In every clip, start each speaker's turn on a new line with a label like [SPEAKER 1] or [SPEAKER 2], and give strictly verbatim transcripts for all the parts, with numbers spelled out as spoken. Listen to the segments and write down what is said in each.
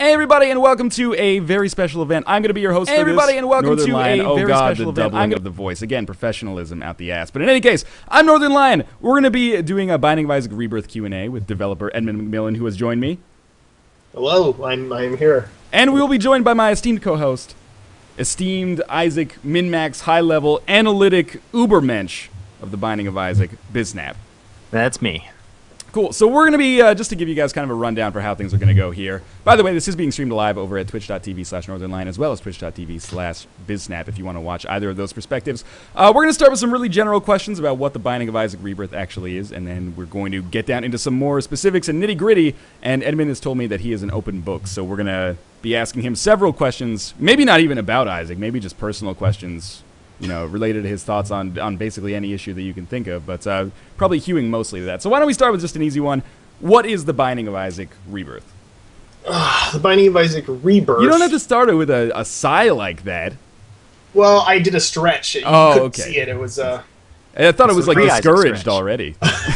[SPEAKER 1] Hey everybody, and welcome to a very special event. I'm going to be your host
[SPEAKER 2] hey
[SPEAKER 1] for
[SPEAKER 2] everybody,
[SPEAKER 1] this.
[SPEAKER 2] and welcome
[SPEAKER 1] Northern
[SPEAKER 2] to
[SPEAKER 1] Lion.
[SPEAKER 2] a
[SPEAKER 1] oh
[SPEAKER 2] very
[SPEAKER 1] God,
[SPEAKER 2] special
[SPEAKER 1] the
[SPEAKER 2] event.
[SPEAKER 1] doubling
[SPEAKER 2] I'm
[SPEAKER 1] of the voice. Again, professionalism out the ass. But in any case, I'm Northern Lion. We're going to be doing a Binding of Isaac Rebirth Q and A with developer Edmund McMillen, who has joined me.
[SPEAKER 3] Hello, I'm I'm here.
[SPEAKER 1] And we will be joined by my esteemed co-host, esteemed Isaac min-max high-level analytic ubermensch of the Binding of Isaac, Bisnap.
[SPEAKER 2] That's me.
[SPEAKER 1] Cool. So we're going to be, uh, just to give you guys kind of a rundown for how things are going to go here. By the way, this is being streamed live over at twitch.tv slash northernlion as well as twitch.tv slash bisnap if you want to watch either of those perspectives. Uh, we're going to start with some really general questions about what the Binding of Isaac Rebirth actually is, and then we're going to get down into some more specifics and nitty-gritty, and Edmund has told me that he is an open book, so we're going to be asking him several questions, maybe not even about Isaac, maybe just personal questions, you know, related to his thoughts on, on basically any issue that you can think of, but uh, probably hewing mostly to that. So why don't we start with just an easy one. What is the Binding of Isaac Rebirth?
[SPEAKER 3] Uh, the Binding of Isaac Rebirth.
[SPEAKER 1] You don't have to start it with a, a sigh like that.
[SPEAKER 3] Well, I did a stretch. You
[SPEAKER 1] oh,
[SPEAKER 3] couldn't
[SPEAKER 1] okay.
[SPEAKER 3] see it. It was, uh...
[SPEAKER 1] I thought it was, like, discouraged
[SPEAKER 2] stretch.
[SPEAKER 1] already.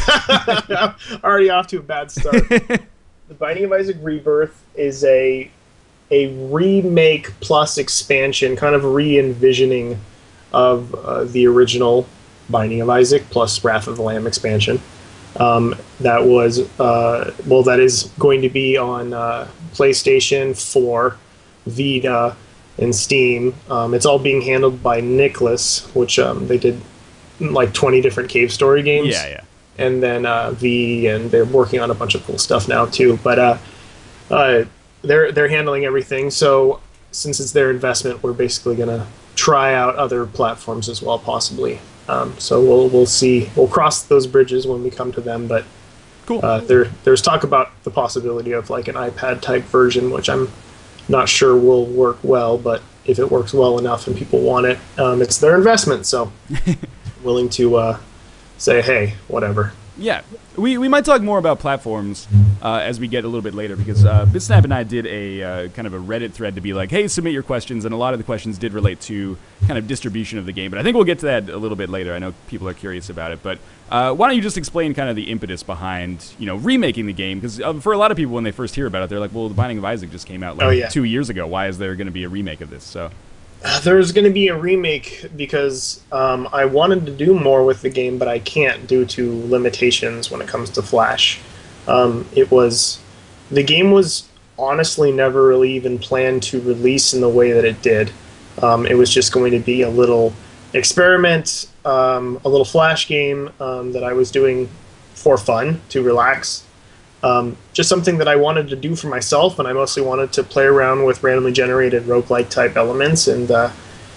[SPEAKER 3] Already off to a bad start. The Binding of Isaac Rebirth is a a remake plus expansion, kind of re-envisioning of uh, the original Binding of Isaac plus Wrath of the Lamb expansion. Um, that was, uh, well, that is going to be on uh, PlayStation four, Vita, and Steam. Um, it's all being handled by Nicholas, which um, they did like twenty different cave story games.
[SPEAKER 1] Yeah, yeah.
[SPEAKER 3] And then uh, V, and they're working on a bunch of cool stuff now too. But uh, uh, they're they're handling everything. So since it's their investment, we're basically gonna try out other platforms as well, possibly. Um, so we'll we'll see. We'll cross those bridges when we come to them. But
[SPEAKER 1] cool.
[SPEAKER 3] Uh, there there's talk about the possibility of like an iPad type version, which I'm not sure will work well. But if it works well enough and people want it, um, it's their investment. So willing to uh, say, hey, whatever.
[SPEAKER 1] Yeah, we, we might talk more about platforms uh, as we get a little bit later, because uh, Bisnap and I did a uh, kind of a Reddit thread to be like, hey, submit your questions, and a lot of the questions did relate to kind of distribution of the game, but I think we'll get to that a little bit later. I know people are curious about it, but uh, why don't you just explain kind of the impetus behind, you know, remaking the game, because uh, for a lot of people when they first hear about it, they're like, well, The Binding of Isaac just came out like
[SPEAKER 3] oh, yeah.
[SPEAKER 1] two years ago. Why is there going to be a remake of this? So.
[SPEAKER 3] Uh, there's going to be a remake because um, I wanted to do more with the game, but I can't due to limitations when it comes to Flash. Um, it was the game was honestly never really even planned to release in the way that it did. Um, it was just going to be a little experiment, um, a little Flash game um, that I was doing for fun to relax. Um, just something that I wanted to do for myself, and I mostly wanted to play around with randomly generated roguelike type elements, and uh,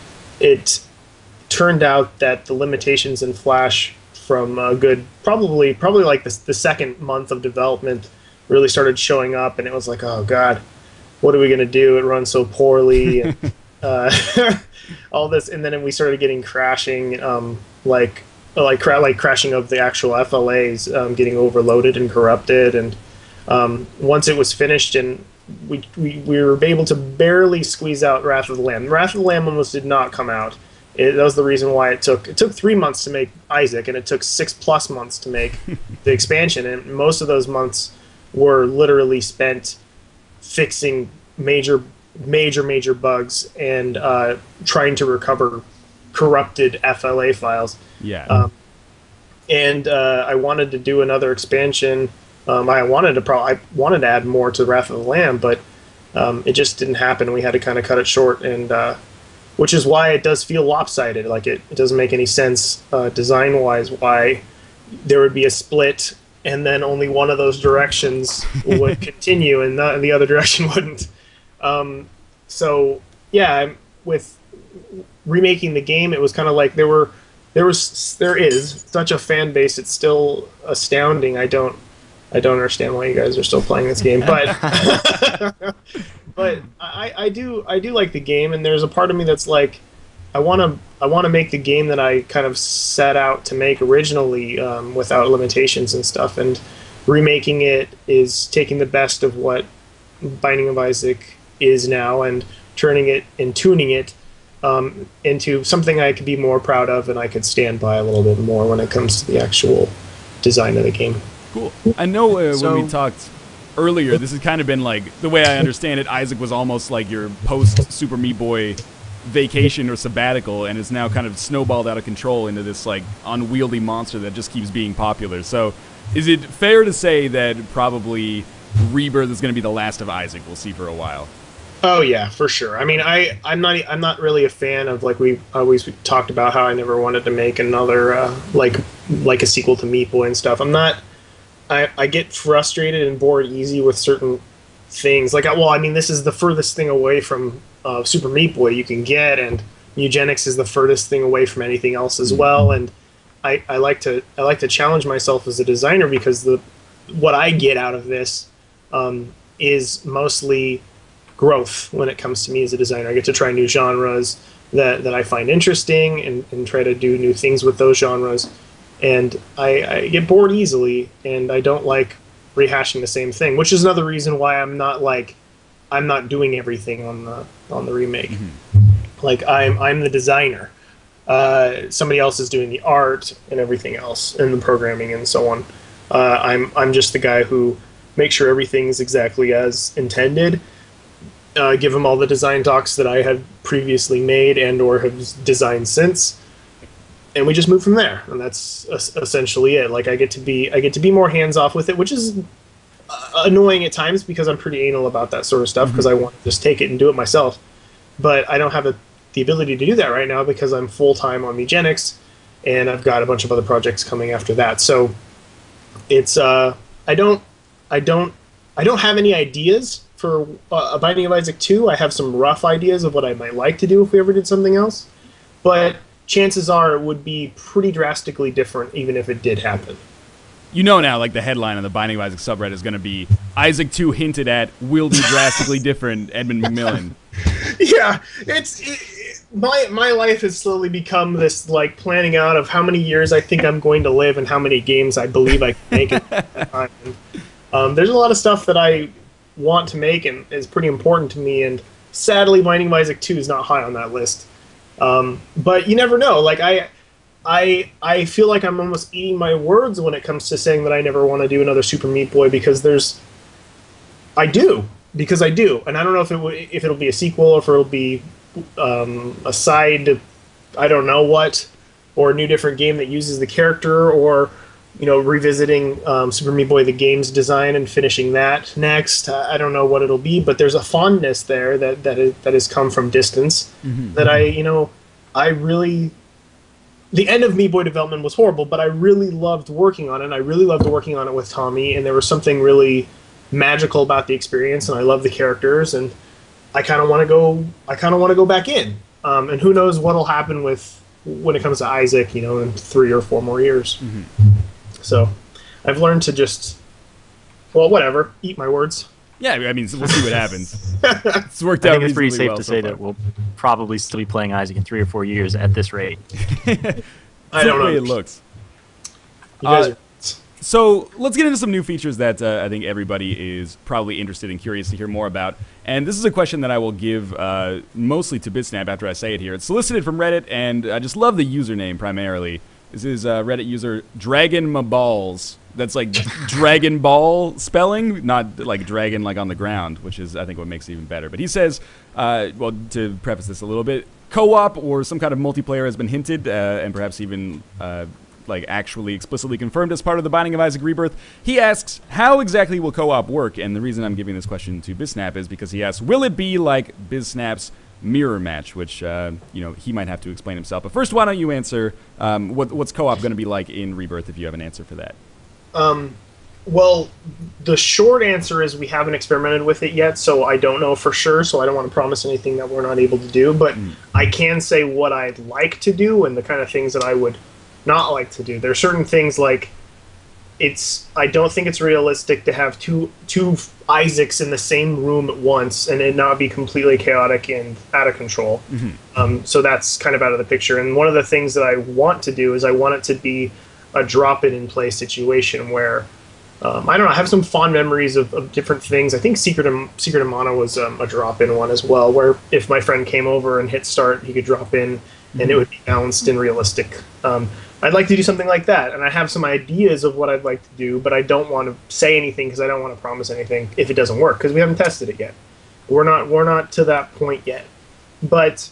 [SPEAKER 3] it turned out that the limitations in Flash from a good, probably probably like the, the second month of development really started showing up, and it was like, oh god, what are we going to do? It runs so poorly, and uh, all this, and then we started getting crashing, um, like like cra- like crashing of the actual F L As, um, getting overloaded and corrupted, and um, once it was finished and we, we we were able to barely squeeze out Wrath of the Lamb. Wrath of the Lamb almost did not come out. It, that was the reason why it took it took three months to make Isaac, and it took six plus months to make the expansion, and most of those months were literally spent fixing major major major bugs and uh, trying to recover corrupted F L A files.
[SPEAKER 1] Yeah.
[SPEAKER 3] Um, and uh, I wanted to do another expansion. Um, I wanted to pro- I wanted to add more to Wrath of the Lamb, but um, it just didn't happen. We had to kind of cut it short, and uh, which is why it does feel lopsided. Like it, it doesn't make any sense uh, design-wise why there would be a split and then only one of those directions would continue and the, the other direction wouldn't. Um, so yeah, with remaking the game, it was kind of like there were. There was, there is such a fan base. It's still astounding. I don't, I don't understand why you guys are still playing this game, but, but I, I do, I do like the game, and there's a part of me that's like, I want to, I want to make the game that I kind of set out to make originally, um, without limitations and stuff, and remaking it is taking the best of what Binding of Isaac is now and turning it and tuning it Um, into something I could be more proud of and I could stand by a little bit more when it comes to the actual design of the game.
[SPEAKER 1] Cool. I know uh,
[SPEAKER 2] So-
[SPEAKER 1] when we talked earlier, this has kind of been like, the way I understand it, Isaac was almost like your post-Super Meat Boy vacation or sabbatical, and it's now kind of snowballed out of control into this like unwieldy monster that just keeps being popular. So is it fair to say that probably Rebirth is going to be the last of Isaac we'll see for a while?
[SPEAKER 3] Oh yeah, for sure. I mean, I I'm not I'm not really a fan of, like we always talked about, how I never wanted to make another uh, like like a sequel to Meat Boy and stuff. I'm not. I I get frustrated and bored easy with certain things. Like, well, I mean, this is the furthest thing away from uh, Super Meat Boy you can get, and eugenics is the furthest thing away from anything else as well. And I, I like to I like to challenge myself as a designer, because the what I get out of this um, is mostly growth when it comes to me as a designer. I get to try new genres that, that I find interesting, and, and try to do new things with those genres. And I, I get bored easily, and I don't like rehashing the same thing, which is another reason why I'm not like I'm not doing everything on the on the remake. Mm-hmm. Like I'm I'm the designer. Uh, somebody else is doing the art and everything else, and the programming and so on. Uh, I'm I'm just the guy who makes sure everything's exactly as intended. Uh, give them all the design docs that I had previously made and or have designed since, and we just move from there. And that's essentially it. Like I get to be I get to be more hands off with it, which is uh, annoying at times, because I'm pretty anal about that sort of stuff, because mm-hmm. I want to just take it and do it myself. But I don't have a, the ability to do that right now, because I'm full time on eugenics, and I've got a bunch of other projects coming after that. So it's uh, I don't I don't I don't have any ideas for uh, A Binding of Isaac two. I have some rough ideas of what I might like to do if we ever did something else, but chances are it would be pretty drastically different even if it did happen.
[SPEAKER 1] You know now, like the headline on the Binding of Isaac subreddit is going to be Isaac two hinted at will be drastically different, Edmund McMillen.
[SPEAKER 3] Yeah, it's it, it, my my life has slowly become this like planning out of how many years I think I'm going to live and how many games I believe I can make at the time. Um, there's a lot of stuff that I want to make and is pretty important to me, and sadly Binding of Isaac two is not high on that list. Um, but you never know. Like I, I, I feel like I'm almost eating my words when it comes to saying that I never want to do another Super Meat Boy, because there's, I do, because I do, and I don't know if it w if it'll be a sequel or if it'll be um, a side, I don't know what, or a new different game that uses the character, or you know, revisiting um, Super Meat Boy the game's design and finishing that next. I don't know what it'll be, but there's a fondness there that that, is, that has come from distance. Mm-hmm. That I, you know, I really. The end of Meat Boy development was horrible, but I really loved working on it. And I really loved working on it with Tommy, and there was something really magical about the experience. And I love the characters, and I kind of want to go. I kind of want to go back in. Um, and who knows what'll happen with when it comes to Isaac, you know, in three or four more years. Mm-hmm. So, I've learned to just, well, whatever, eat my words.
[SPEAKER 1] Yeah, I mean, we'll see what happens. It's worked
[SPEAKER 2] I
[SPEAKER 1] out.
[SPEAKER 2] think it's pretty safe
[SPEAKER 1] well
[SPEAKER 2] to
[SPEAKER 1] so
[SPEAKER 2] say
[SPEAKER 1] far.
[SPEAKER 2] that we'll probably still be playing Isaac in three or four years at this rate.
[SPEAKER 3] I don't know.
[SPEAKER 1] The way it looks.
[SPEAKER 3] You guys
[SPEAKER 1] uh,
[SPEAKER 3] are...
[SPEAKER 1] So let's get into some new features that uh, I think everybody is probably interested and curious to hear more about. And this is a question that I will give uh, mostly to Bisnap after I say it here. It's solicited from Reddit, and I just love the username primarily. This is uh, Reddit user Dragon Maballs. That's like Dragon Ball spelling, not like dragon like on the ground, which is I think what makes it even better. But he says, uh, well, to preface this a little bit, co-op or some kind of multiplayer has been hinted, uh, and perhaps even uh, like actually explicitly confirmed as part of the Binding of Isaac Rebirth. He asks, how exactly will co-op work? And the reason I'm giving this question to Bisnap is because he asks, will it be like Bisnap's mirror match, which uh, you know he might have to explain himself. But first, why don't you answer um, what, what's co-op going to be like in Rebirth if you have an answer for that?
[SPEAKER 3] Um, well, the short answer is we haven't experimented with it yet, so I don't know for sure, so I don't want to promise anything that we're not able to do, but mm. I can say what I'd like to do and the kind of things that I would not like to do. There are certain things like it's I don't think it's realistic to have two two Isaacs in the same room at once and it not be completely chaotic and out of control. Mm-hmm. Um, so that's kind of out of the picture. And one of the things that I want to do is I want it to be a drop-in and play situation where um, I don't know. I have some fond memories of, of different things. I think Secret of, Secret of Mana was um, a drop-in one as well, where if my friend came over and hit start, he could drop in, and mm-hmm. it would be balanced and realistic. Um, I'd like to do something like that, and I have some ideas of what I'd like to do, but I don't want to say anything because I don't want to promise anything if it doesn't work because we haven't tested it yet. We're not we're not to that point yet. But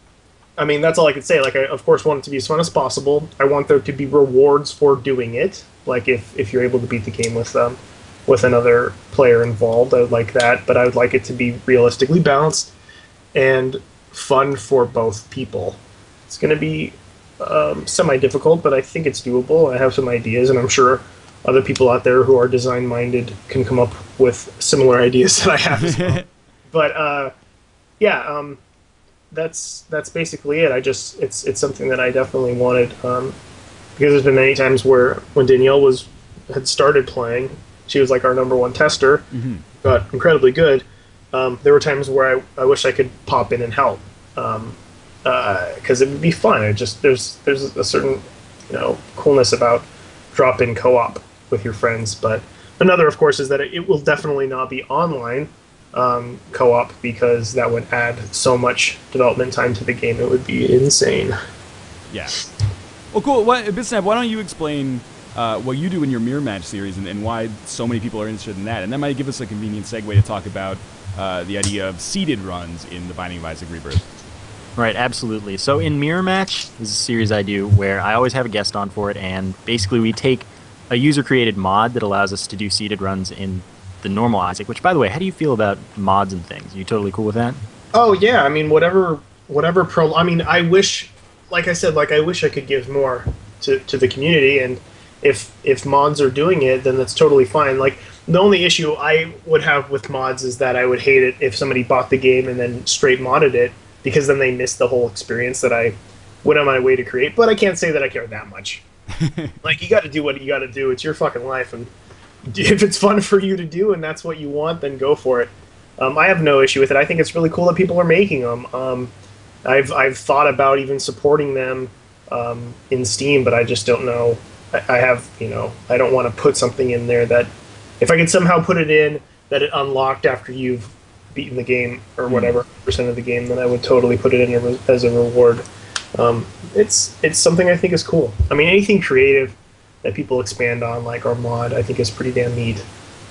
[SPEAKER 3] I mean, that's all I could say. Like, I of course want it to be as fun as possible. I want there to be rewards for doing it. Like if, if you're able to beat the game with um with another player involved, I would like that. But I would like it to be realistically balanced and fun for both people. It's going to be um, semi-difficult, but I think it's doable. I have some ideas, and I'm sure other people out there who are design-minded can come up with similar ideas that I have as well. But uh, yeah, um, that's that's basically it. I just it's it's something that I definitely wanted um, because there's been many times where when Danielle was had started playing, she was like our number one tester, mm-hmm. got incredibly good. Um, there were times where I, I wish I could pop in and help um, because uh, it would be fun. It just there's there's a certain you know coolness about drop in co-op with your friends. But another, of course, is that it, it will definitely not be online. Um, co-op because that would add so much development time to the game. It would be insane.
[SPEAKER 1] Yeah. Well, cool. What, Bisnap, why don't you explain uh, what you do in your Mirror Match series and, and why so many people are interested in that? And that might give us a convenient segue to talk about uh, the idea of seeded runs in the Binding of Isaac Rebirth.
[SPEAKER 2] Right, absolutely. So in Mirror Match, this is a series I do where I always have a guest on for it, and basically we take a user-created mod that allows us to do seeded runs in the normal Isaac, which, by the way, how do you feel about mods and things? Are you totally cool with that?
[SPEAKER 3] Oh, yeah. I mean, whatever, whatever pro... I mean, I wish, like I said, like I wish I could give more to, to the community, and if if mods are doing it, then that's totally fine. Like, the only issue I would have with mods is that I would hate it if somebody bought the game and then straight modded it, because then they missed the whole experience that I went on my way to create. But I can't say that I care that much. Like, you got to do what you got to do. It's your fucking life, and if it's fun for you to do and that's what you want, then go for it. Um, I have no issue with it. I think it's really cool that people are making them. Um, I've I've thought about even supporting them um, in Steam, but I just don't know. I, I have, you know, I don't want to put something in there that, if I could somehow put it in that it unlocked after you've beaten the game or whatever percent of the game, then I would totally put it in as a reward. Um, it's it's something I think is cool. I mean, anything creative that people expand on, like our mod, I think is pretty damn neat.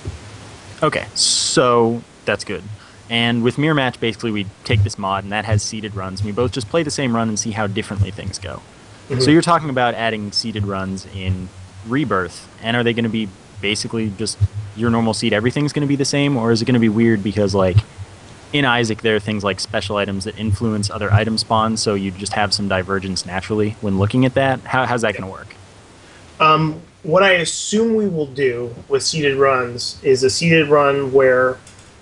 [SPEAKER 2] Okay, so that's good. And with Mirror Match, basically we take this mod, and that has seeded runs, and we both just play the same run and see how differently things go. Mm-hmm. So you're talking about adding seeded runs in Rebirth, and are they going to be basically just your normal seed, everything's going to be the same, or is it going to be weird because, like, in Isaac there are things like special items that influence other item spawns, so you just have some divergence naturally when looking at that? How, how's that going to work?
[SPEAKER 3] Um, what I assume we will do with seeded runs is a seeded run where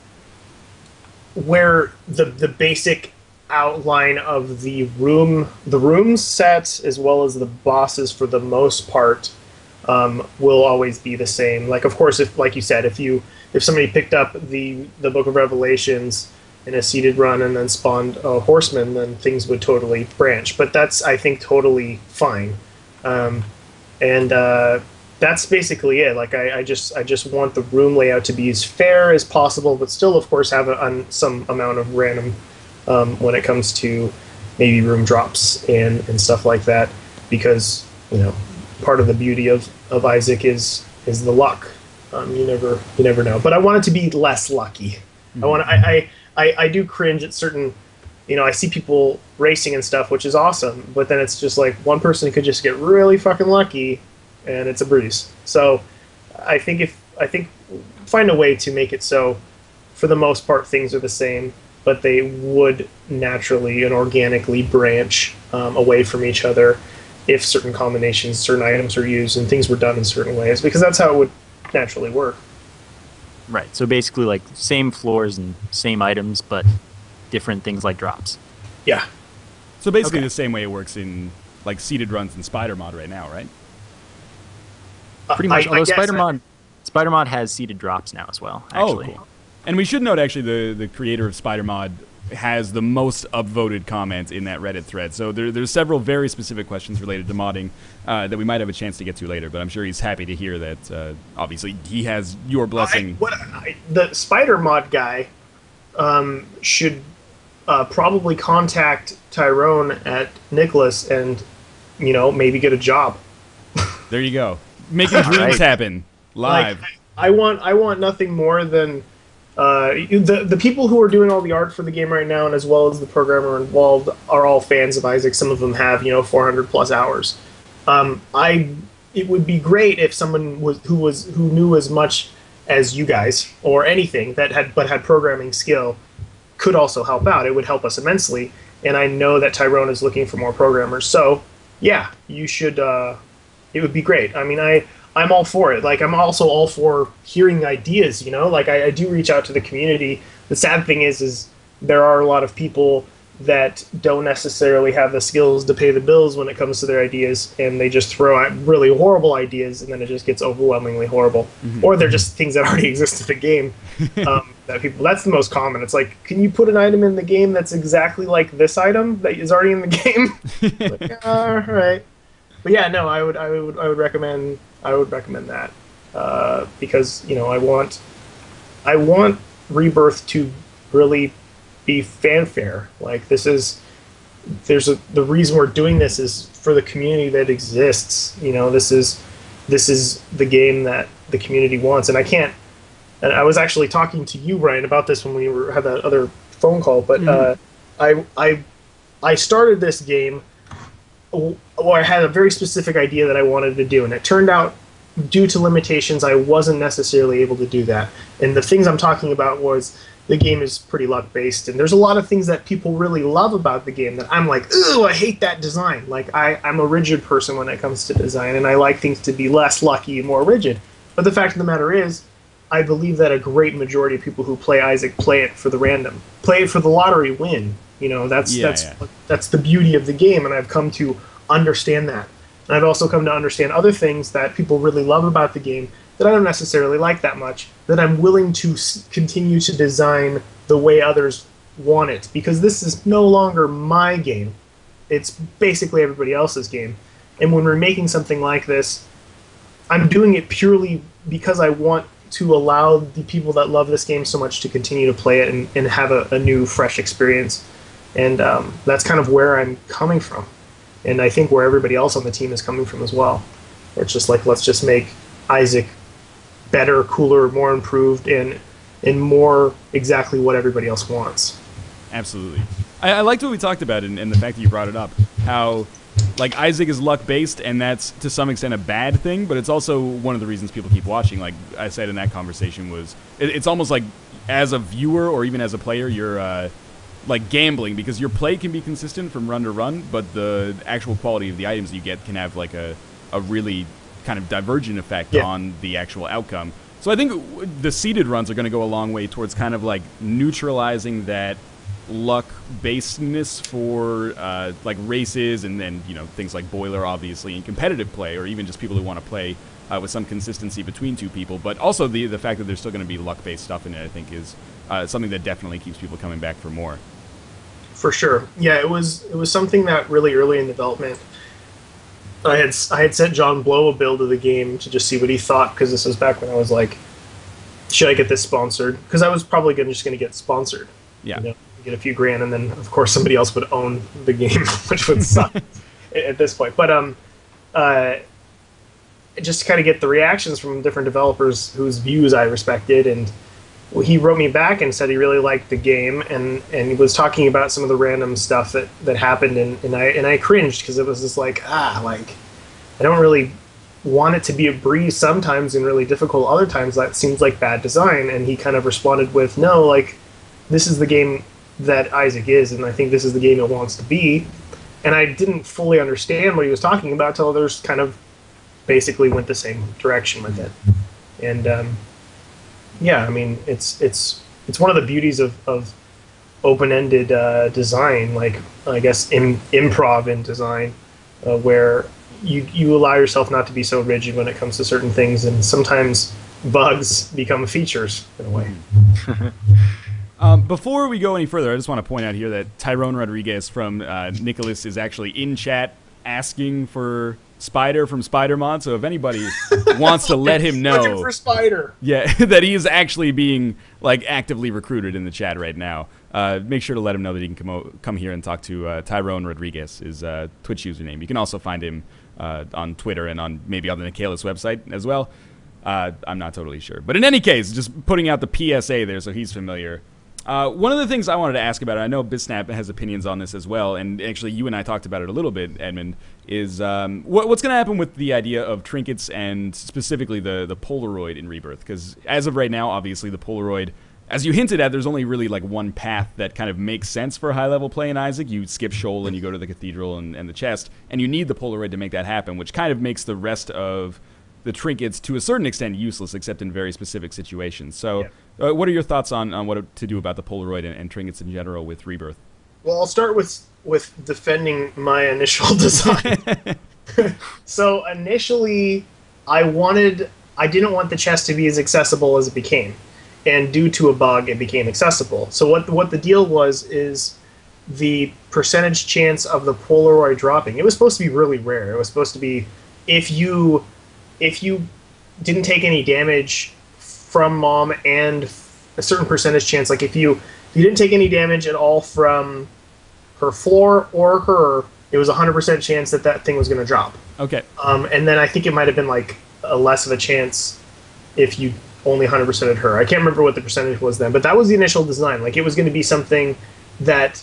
[SPEAKER 3] where the the basic outline of the room the room set as well as the bosses for the most part um, will always be the same. Like, of course, if like you said, if you if somebody picked up the the Book of Revelations in a seeded run and then spawned a horseman, then things would totally branch. But that's, I think, totally fine. Um, And uh, that's basically it. Like I, I just, I just want the room layout to be as fair as possible, but still, of course, have a, an, some amount of random um, when it comes to maybe room drops and, and stuff like that. Because you know, part of the beauty of, of Isaac is is the luck. Um, you never, you never know. But I want it to be less lucky. Mm-hmm. I want, I, I, I, I do cringe at certain. You know, I see people racing and stuff, which is awesome, but then it's just like one person could just get really fucking lucky, and it's a breeze. So, I think if I think find a way to make it so, for the most part, things are the same, but they would naturally and organically branch um, away from each other if certain combinations, certain items are used, and things were done in certain ways, because that's how it would naturally work.
[SPEAKER 2] Right. So basically, like same floors and same items, but different things like drops.
[SPEAKER 3] Yeah.
[SPEAKER 1] So basically
[SPEAKER 2] Okay.
[SPEAKER 1] the same way it works in like seeded runs in Spider Mod right now, right?
[SPEAKER 2] Pretty much.
[SPEAKER 3] I- I
[SPEAKER 2] although
[SPEAKER 3] guess
[SPEAKER 2] Spider
[SPEAKER 3] I-
[SPEAKER 2] Mod, Spider Mod has seeded drops now as well. Actually.
[SPEAKER 1] Oh, cool. And we should note actually the the creator of Spider Mod has the most upvoted comment in that Reddit thread. So there, there's several very specific questions related to modding uh, that we might have a chance to get to later. But I'm sure he's happy to hear that. Uh, obviously, he has your blessing.
[SPEAKER 3] I, what I, the Spider Mod guy um, should uh, probably contact Tyrone at Nicholas and you know, maybe get a job.
[SPEAKER 1] There you go. Making dreams
[SPEAKER 2] right.
[SPEAKER 1] happen live.
[SPEAKER 3] Like, I want I want nothing more than uh, the the people who are doing all the art for the game right now, and as well as the programmer involved, are all fans of Isaac. Some of them have, you know, four hundred plus hours. Um, I it would be great if someone was who was who knew as much as you guys or anything that had but had programming skill could also help out. It would help us immensely. And I know that Tyrone is looking for more programmers. So yeah, you should. Uh, it would be great. I mean, I. I'm all for it. Like, I'm also all for hearing ideas, you know? Like, I, I do reach out to the community. The sad thing is, is there are a lot of people that don't necessarily have the skills to pay the bills when it comes to their ideas, and they just throw out really horrible ideas, and then it just gets overwhelmingly horrible. Mm-hmm. Or they're just things that already exist in the game. um, that people. That's the most common. It's like, can you put an item in the game that's exactly like this item that is already in the game? Like, all right. But yeah, no, I would, I would, I would recommend... I would recommend that uh, because, you know, I want I want Rebirth to really be fanfare. Like, this is there's a the reason we're doing this is for the community that exists. You know, this is this is the game that the community wants, and I can't. And I was actually talking to you, Brian, about this when we were had that other phone call. But mm-hmm. uh, I I I started this game. Well, I had a very specific idea that I wanted to do, and it turned out, due to limitations, I wasn't necessarily able to do that. And the things I'm talking about was the game is pretty luck-based, and there's a lot of things that people really love about the game that I'm like, ooh, I hate that design. Like, I, I'm a rigid person when it comes to design, and I like things to be less lucky and more rigid. But the fact of the matter is, I believe that a great majority of people who play Isaac play it for the random, play it for the lottery win. You know, that's yeah, that's yeah. that's the beauty of the game, and I've come to understand that. And I've also come to understand other things that people really love about the game that I don't necessarily like that much, that I'm willing to s- continue to design the way others want it, because this is no longer my game. It's basically everybody else's game. And when we're making something like this, I'm doing it purely because I want to allow the people that love this game so much to continue to play it and, and have a, a new, fresh experience. And um, that's kind of where I'm coming from. And I think where everybody else on the team is coming from as well. It's just like, let's just make Isaac better, cooler, more improved, and and more exactly what everybody else wants.
[SPEAKER 1] Absolutely. I, I liked what we talked about, and, and the fact that you brought it up. How, like, Isaac is luck-based, and that's, to some extent, a bad thing, but it's also one of the reasons people keep watching. Like I said in that conversation was, it, it's almost like, as a viewer or even as a player, you're... Uh, like gambling, because your play can be consistent from run to run, but the actual quality of the items you get can have like a, a really kind of divergent effect yeah. on the actual outcome. So I think the seeded runs are going to go a long way towards kind of like neutralizing that luck basedness for uh, like races and then, you know, things like Boiler, obviously, in competitive play, or even just people who want to play uh, with some consistency between two people. But also the the fact that there's still going to be luck based stuff in it, I think, is uh, something that definitely keeps people coming back for more.
[SPEAKER 3] For sure. Yeah, it was it was something that really early in development, I had I had sent John Blow a build of the game to just see what he thought, because this was back when I was like, should I get this sponsored? Because I was probably gonna, just going to get sponsored.
[SPEAKER 1] Yeah.
[SPEAKER 3] You know, get a few grand, and then, of course, somebody else would own the game, which would suck at this point. But um, uh, just to kind of get the reactions from different developers whose views I respected, and well, he wrote me back and said he really liked the game, and, and he was talking about some of the random stuff that, that happened, and, and I and I cringed, because it was just like, ah, like, I don't really want it to be a breeze sometimes and really difficult other times. That seems like bad design. And he kind of responded with, no, like, this is the game that Isaac is, and I think this is the game it wants to be. And I didn't fully understand what he was talking about until others kind of basically went the same direction with it. And um yeah, I mean, it's it's it's one of the beauties of, of open-ended uh, design, like, I guess, in, improv in design, uh, where you you allow yourself not to be so rigid when it comes to certain things, and sometimes bugs become features in a way.
[SPEAKER 1] um, before we go any further, I just want to point out here that Tyrone Rodriguez from uh, Nicholas is actually in chat asking for Spider from Spider-Mon. So if anybody wants to let him know,
[SPEAKER 3] looking for Spider,
[SPEAKER 1] yeah, that he is actually being like actively recruited in the chat right now, uh, make sure to let him know that he can come o- come here and talk to uh, Tyrone Rodriguez, his uh, Twitch username. You can also find him uh, on Twitter and on maybe on the Nicalis website as well. Uh, I'm not totally sure, but in any case, just putting out the P S A there so he's familiar. Uh, one of the things I wanted to ask about, and I know Bisnap has opinions on this as well, and actually you and I talked about it a little bit, Edmund, is um, what, what's going to happen with the idea of trinkets and specifically the, the Polaroid in Rebirth? Because as of right now, obviously the Polaroid, as you hinted at, there's only really like one path that kind of makes sense for high-level play in Isaac. You skip Shoal and you go to the Cathedral and, and the chest, and you need the Polaroid to make that happen, which kind of makes the rest of the trinkets to a certain extent useless, except in very specific situations. So yeah. uh, what are your thoughts on, on what to do about the Polaroid and, and trinkets in general with Rebirth?
[SPEAKER 3] Well, I'll start with, with defending my initial design. So initially, I wanted, I didn't want the chest to be as accessible as it became. And due to a bug, it became accessible. So what, what the deal was is the percentage chance of the Polaroid dropping. It was supposed to be really rare. It was supposed to be if you... if you didn't take any damage from Mom and a certain percentage chance, like if you if you didn't take any damage at all from her floor or her, it was a one hundred percent chance that that thing was going to drop.
[SPEAKER 1] Okay.
[SPEAKER 3] Um, and then I think it might have been like a less of a chance if you only one hundred percented her. I can't remember what the percentage was then, but that was the initial design. Like it was going to be something that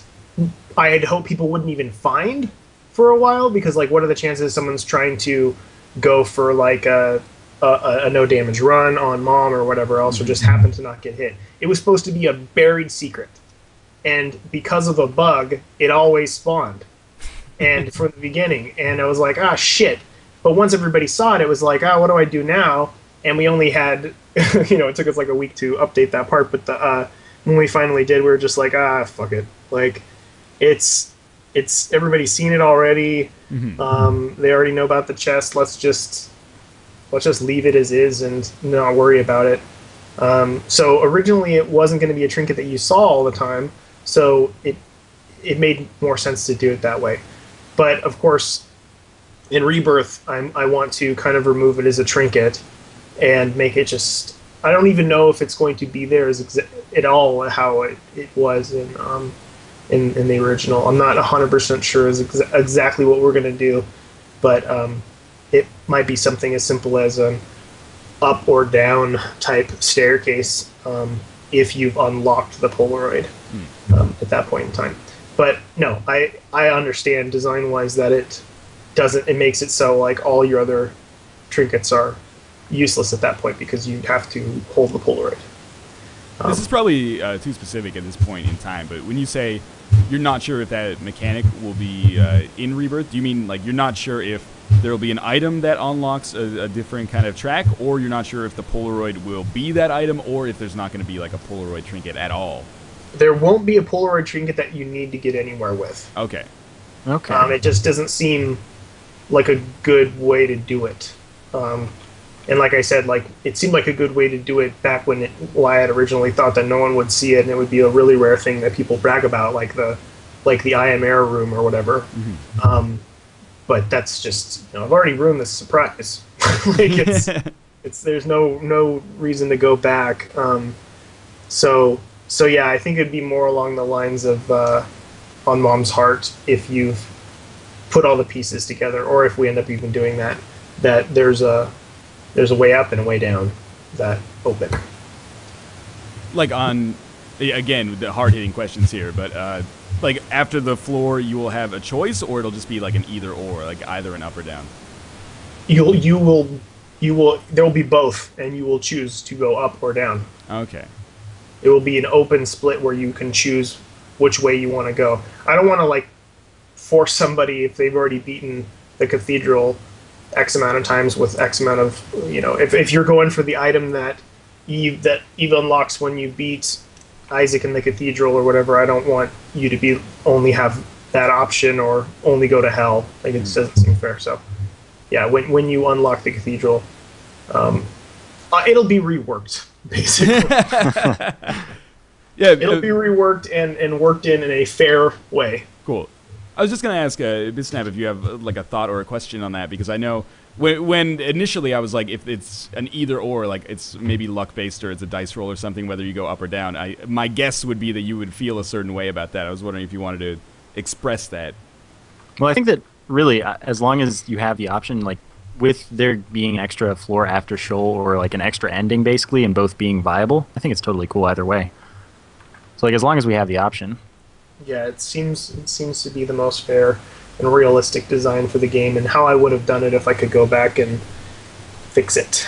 [SPEAKER 3] I had hoped people wouldn't even find for a while, because like what are the chances someone's trying to go for like a, a, a no damage run on Mom or whatever else, or just happen to not get hit. It was supposed to be a buried secret, and because of a bug, it always spawned, and from the beginning. And I was like, ah, shit. But once everybody saw it, it was like, ah, what do I do now? And we only had, you know, it took us like a week to update that part. But the, uh, when we finally did, we were just like, ah, fuck it. Like, it's. It's everybody's seen it already. Mm-hmm. Um, they already know about the chest. Let's just let's just leave it as is and not worry about it. Um, so originally, it wasn't going to be a trinket that you saw all the time. So it it made more sense to do it that way. But of course, in Rebirth, I'm, I want to kind of remove it as a trinket and make it just. I don't even know if it's going to be there as exa- at all how it, it was in. Um, In, in the original. I'm not one hundred percent sure is ex- exactly what we're going to do, but um, it might be something as simple as an up or down type staircase um, if you've unlocked the Polaroid mm. um, at that point in time. But no, I, I understand design-wise that it doesn't. It makes it so like all your other trinkets are useless at that point because you have to hold the Polaroid. Um,
[SPEAKER 1] this is probably uh, too specific at this point in time, but when you say you're not sure if that mechanic will be uh, in Rebirth, do you mean like you're not sure if there will be an item that unlocks a, a different kind of track, or you're not sure if the Polaroid will be that item, or if there's not going to be like a Polaroid trinket at all?
[SPEAKER 3] There won't be a Polaroid trinket that you need to get anywhere with.
[SPEAKER 1] Okay.
[SPEAKER 2] Okay.
[SPEAKER 3] Um, it just doesn't seem like a good way to do it. Um, And like I said, like it seemed like a good way to do it back when it, well, I had originally thought that no one would see it, and it would be a really rare thing that people brag about, like the like the I am Air room or whatever. Mm-hmm. Um, but that's just, you know, I've already ruined this surprise. like it's it's there's no no reason to go back. Um, so so yeah, I think it'd be more along the lines of uh, On Mom's Heart if you've put all the pieces together, or if we end up even doing that, that there's a There's a way up and a way down that open.
[SPEAKER 1] Like on, again, the hard-hitting questions here, but uh, like after the floor, you will have a choice, or it'll just be like an either-or, like either an up or down?
[SPEAKER 3] You'll, you will, you will, there will be both, and you will choose to go up or down.
[SPEAKER 1] Okay.
[SPEAKER 3] It will be an open split where you can choose which way you want to go. I don't want to, like, force somebody, if they've already beaten the Cathedral X amount of times with X amount of, you know, if, if you're going for the item that Eve that Eve unlocks when you beat Isaac in the Cathedral or whatever, I don't want you to be only have that option or only go to hell. Like, it doesn't seem fair. So yeah, when when you unlock the Cathedral, um, uh, it'll be reworked basically.
[SPEAKER 1] Yeah,
[SPEAKER 3] it'll
[SPEAKER 1] uh,
[SPEAKER 3] be reworked and and worked in in a fair way.
[SPEAKER 1] Cool. I was just going to ask uh, Bisnap if you have uh, like a thought or a question on that, because I know when, when initially I was like, if it's an either or, like it's maybe luck based or it's a dice roll or something, whether you go up or down. I my guess would be that you would feel a certain way about that. I was wondering if you wanted to express that.
[SPEAKER 2] Well, I think that really, uh, as long as you have the option, like with there being an extra floor after shoal or like an extra ending, basically, and both being viable, I think it's totally cool either way. So like as long as we have the option.
[SPEAKER 3] Yeah, it seems it seems to be the most fair and realistic design for the game, and how I would have done it if I could go back and fix it.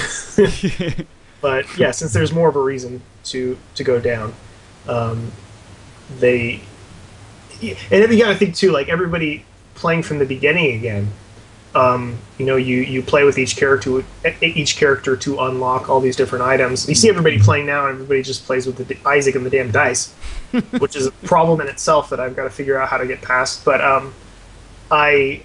[SPEAKER 3] But yeah, since there's more of a reason to to go down, um, they and then you got to think too, like everybody playing from the beginning again. Um, you know, you, you play with each character each character to unlock all these different items. You see everybody playing now, and everybody just plays with the, Isaac and the damn dice, which is a problem in itself that I've got to figure out how to get past. But um, I,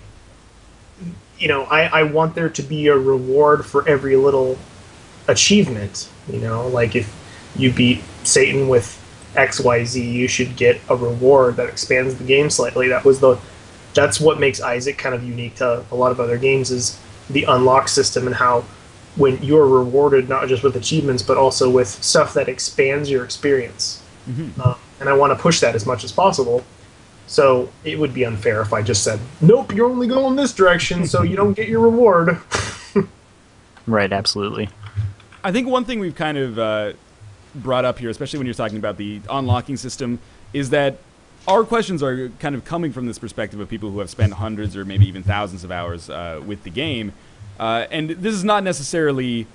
[SPEAKER 3] you know, I, I want there to be a reward for every little achievement. You know, like if you beat Satan with X Y Z, you should get a reward that expands the game slightly. That was the That's what makes Isaac kind of unique to a lot of other games, is the unlock system and how when you're rewarded not just with achievements but also with stuff that expands your experience. Mm-hmm. uh, and I want to push that as much as possible. So it would be unfair if I just said, nope, you're only going this direction, so you don't get your reward.
[SPEAKER 2] Right, absolutely.
[SPEAKER 1] I think one thing we've kind of uh, brought up here, especially when you're talking about the unlocking system, is that our questions are kind of coming from this perspective of people who have spent hundreds or maybe even thousands of hours uh, with the game. Uh, and this is not necessarily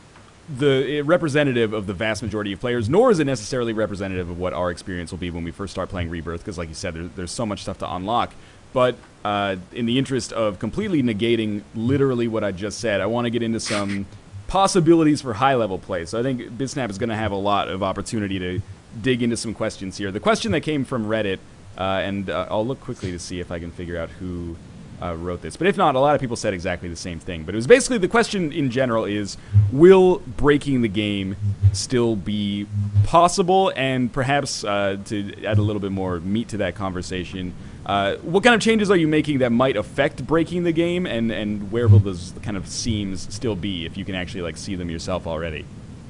[SPEAKER 1] the representative of the vast majority of players, nor is it necessarily representative of what our experience will be when we first start playing Rebirth, because like you said, there, there's so much stuff to unlock. But uh, in the interest of completely negating literally what I just said, I want to get into some possibilities for high-level play. So I think Bisnap is going to have a lot of opportunity to dig into some questions here. The question that came from Reddit, uh, and uh, I'll look quickly to see if I can figure out who uh, wrote this. But if not, a lot of people said exactly the same thing. But it was basically, the question in general is, will breaking the game still be possible? And perhaps uh, to add a little bit more meat to that conversation, uh, what kind of changes are you making that might affect breaking the game? And, and where will those kind of seams still be, if you can actually like see them yourself already?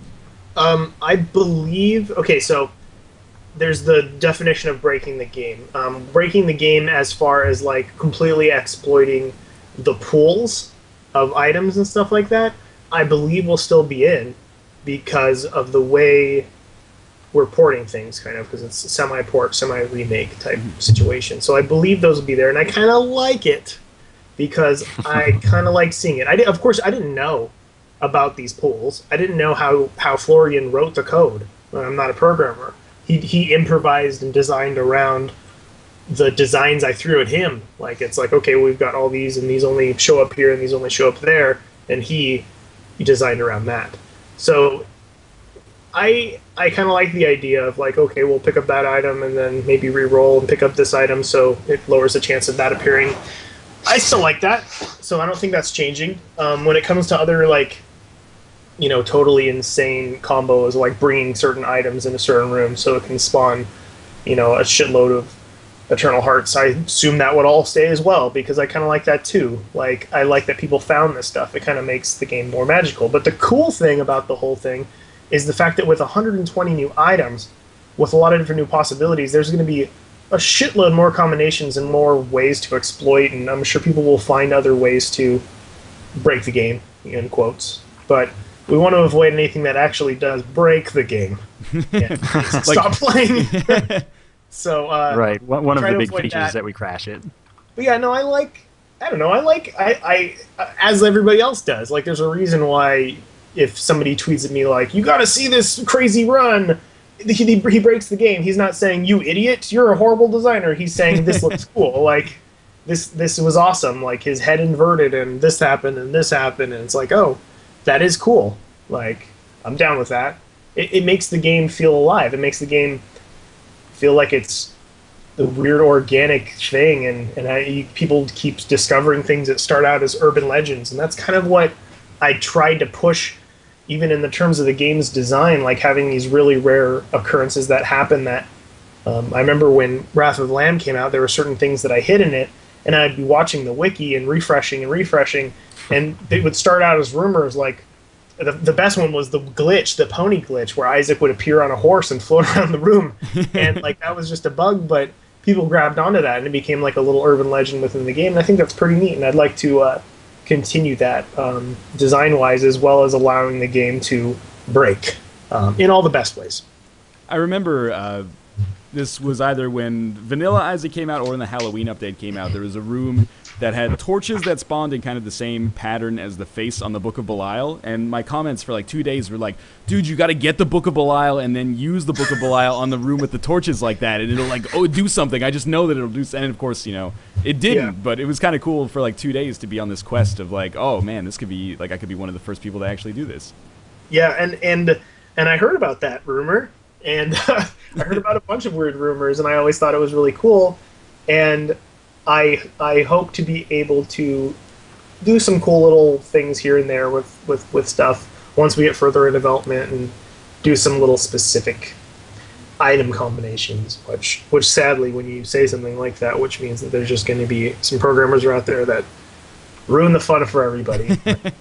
[SPEAKER 3] Um, I believe... Okay, so there's the definition of breaking the game. Um, breaking the game as far as, like, completely exploiting the pools of items and stuff like that, I believe will still be in because of the way we're porting things, kind of, because it's semi-port, semi-remake type situation. So I believe those will be there, and I kind of like it because I kind of like seeing it. I did, of course, I didn't know about these pools. I didn't know how, how Florian wrote the code. I'm not a programmer. He he improvised and designed around the designs I threw at him. Like, it's like, okay, we've got all these, and these only show up here, and these only show up there, and he, he designed around that. So I I kind of like the idea of, like, okay, we'll pick up that item, and then maybe re-roll and pick up this item, so it lowers the chance of that appearing. I still like that, so I don't think that's changing. Um, when it comes to other, like, you know, totally insane combos, like bringing certain items in a certain room so it can spawn, you know, a shitload of Eternal Hearts, I assume that would all stay as well, because I kind of like that too. Like, I like that people found this stuff. It kind of makes the game more magical. But the cool thing about the whole thing is the fact that with one hundred twenty new items, with a lot of different new possibilities, there's going to be a shitload more combinations and more ways to exploit, and I'm sure people will find other ways to break the game, in quotes. But we want to avoid anything that actually does break the game. Yeah, stop playing. So uh,
[SPEAKER 2] right, one, one of the big features
[SPEAKER 3] that.
[SPEAKER 2] is that we crash it.
[SPEAKER 3] But yeah, no, I like. I don't know. I like. I, I as everybody else does. Like, there's a reason why if somebody tweets at me like, "You got to see this crazy run," he, he he breaks the game. He's not saying, "You idiot, you're a horrible designer." He's saying, "This looks cool." Like, this this was awesome. Like, his head inverted and this happened and this happened, and it's like, oh, that is cool. Like, I'm down with that. It, it makes the game feel alive. It makes the game feel like it's the weird organic thing, and, and I, people keep discovering things that start out as urban legends, and that's kind of what I tried to push even in the terms of the game's design, like having these really rare occurrences that happen that Um, I remember when Wrath of the Lamb came out, there were certain things that I hid in it, and I'd be watching the wiki and refreshing and refreshing, and they would start out as rumors. Like the the best one was the glitch, the pony glitch, where Isaac would appear on a horse and float around the room, and like that was just a bug, but people grabbed onto that, and it became like a little urban legend within the game. And I think that's pretty neat, and I'd like to uh, continue that um, design-wise, as well as allowing the game to break um, in all the best ways.
[SPEAKER 1] I remember uh, this was either when Vanilla Isaac came out or when the Halloween update came out. There was a room that had torches that spawned in kind of the same pattern as the face on the Book of Belial, and my comments for like two days were like, dude, you got to get the Book of Belial and then use the Book of Belial on the room with the torches like that, and it'll like, oh, do something. I just know that it'll do something. And of course, you know, it didn't, yeah. But it was kind of cool for like two days to be on this quest of like, oh man, this could be, like I could be one of the first people to actually do this.
[SPEAKER 3] Yeah, and, and, and I heard about that rumor. And uh, I heard about a bunch of weird rumors, and I always thought it was really cool. And I I hope to be able to do some cool little things here and there with, with, with stuff once we get further in development, and do some little specific item combinations. Which, which sadly, when you say something like that, which means that there's just going to be some programmers out there that ruin the fun for everybody.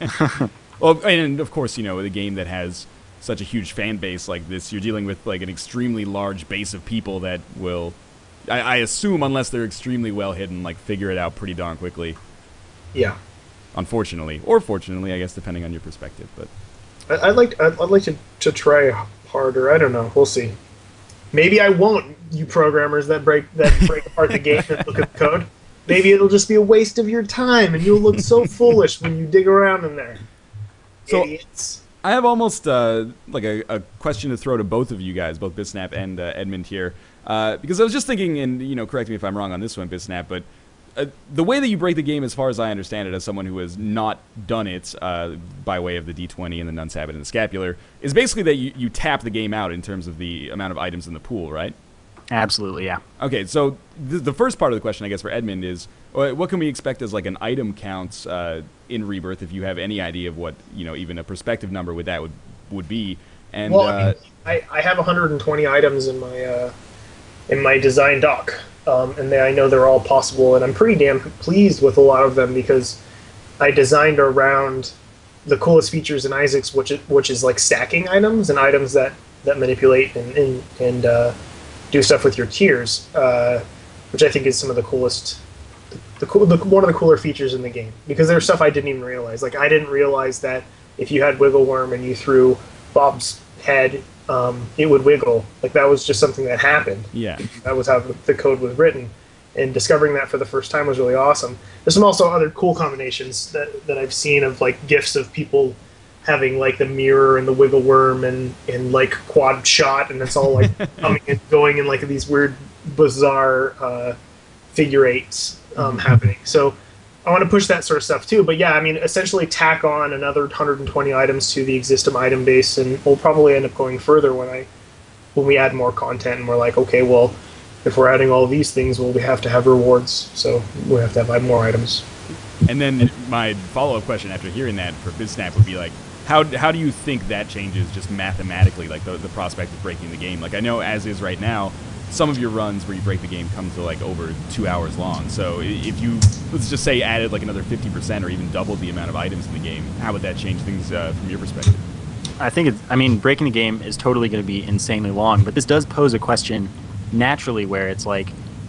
[SPEAKER 1] Well, and of course, you know, with a game that has such a huge fan base like this, you're dealing with like an extremely large base of people that will, I, I assume, unless they're extremely well hidden, like figure it out pretty darn quickly.
[SPEAKER 3] Yeah.
[SPEAKER 1] Unfortunately, or fortunately, I guess, depending on your perspective. But
[SPEAKER 3] I, I'd like I'd, I'd like to, to try harder. I don't know. We'll see. Maybe I won't. You programmers that break that break apart the game and look at the code. Maybe it'll just be a waste of your time, and you'll look so foolish when you dig around in there.
[SPEAKER 1] So,
[SPEAKER 3] idiots.
[SPEAKER 1] I have almost uh, like a, a question to throw to both of you guys, both Bisnap and uh, Edmund here, uh, because I was just thinking, and you know, correct me if I'm wrong on this one, Bisnap, but uh, the way that you break the game, as far as I understand it, as someone who has not done it uh, by way of the D twenty and the Nun's Habit and the Scapular, is basically that you, you tap the game out in terms of the amount of items in the pool, right?
[SPEAKER 2] Absolutely, yeah.
[SPEAKER 1] Okay, so th the first part of the question, I guess, for Edmund is, uh, what can we expect as like an item count uh, in Rebirth, if you have any idea of what, you know, even a perspective number with that would would be? And
[SPEAKER 3] well,
[SPEAKER 1] uh,
[SPEAKER 3] I, mean, I, I have one hundred twenty items in my uh, in my design doc, um, and they, I know they're all possible, and I'm pretty damn pleased with a lot of them because I designed around the coolest features in Isaac's, which is, which is like stacking items and items that that manipulate and and, and uh, do stuff with your tiers, uh, which I think is some of the coolest, the, cool, the one of the cooler features in the game. Because there's stuff I didn't even realize. Like I didn't realize that if you had Wiggle Worm and you threw Bob's head, um, it would wiggle. Like that was just something that happened.
[SPEAKER 1] Yeah,
[SPEAKER 3] that was how the code was written. And discovering that for the first time was really awesome. There's some also other cool combinations that that I've seen of like gifs of people having like the mirror and the wiggle worm and, and like quad shot, and it's all like coming and going in like these weird, bizarre uh, figure eights um, happening. So I want to push that sort of stuff too. But yeah, I mean, essentially tack on another one hundred twenty items to the existing item base, and we'll probably end up going further when I when we add more content and we're like, okay, well, if we're adding all these things, well, we have to have rewards, so we have to have more items.
[SPEAKER 1] And then my follow-up question after hearing that for Bisnap would be like, How, how do you think that changes just mathematically, like the, the prospect of breaking the game? Like I know as is right now, some of your runs where you break the game come to like over two hours long. So if you, let's just say, added like another fifty percent or even doubled the amount of items in the game, how would that change things uh, from your perspective?
[SPEAKER 2] I think it's, I mean, breaking the game is totally going to be insanely long, but this does pose a question naturally where it's like,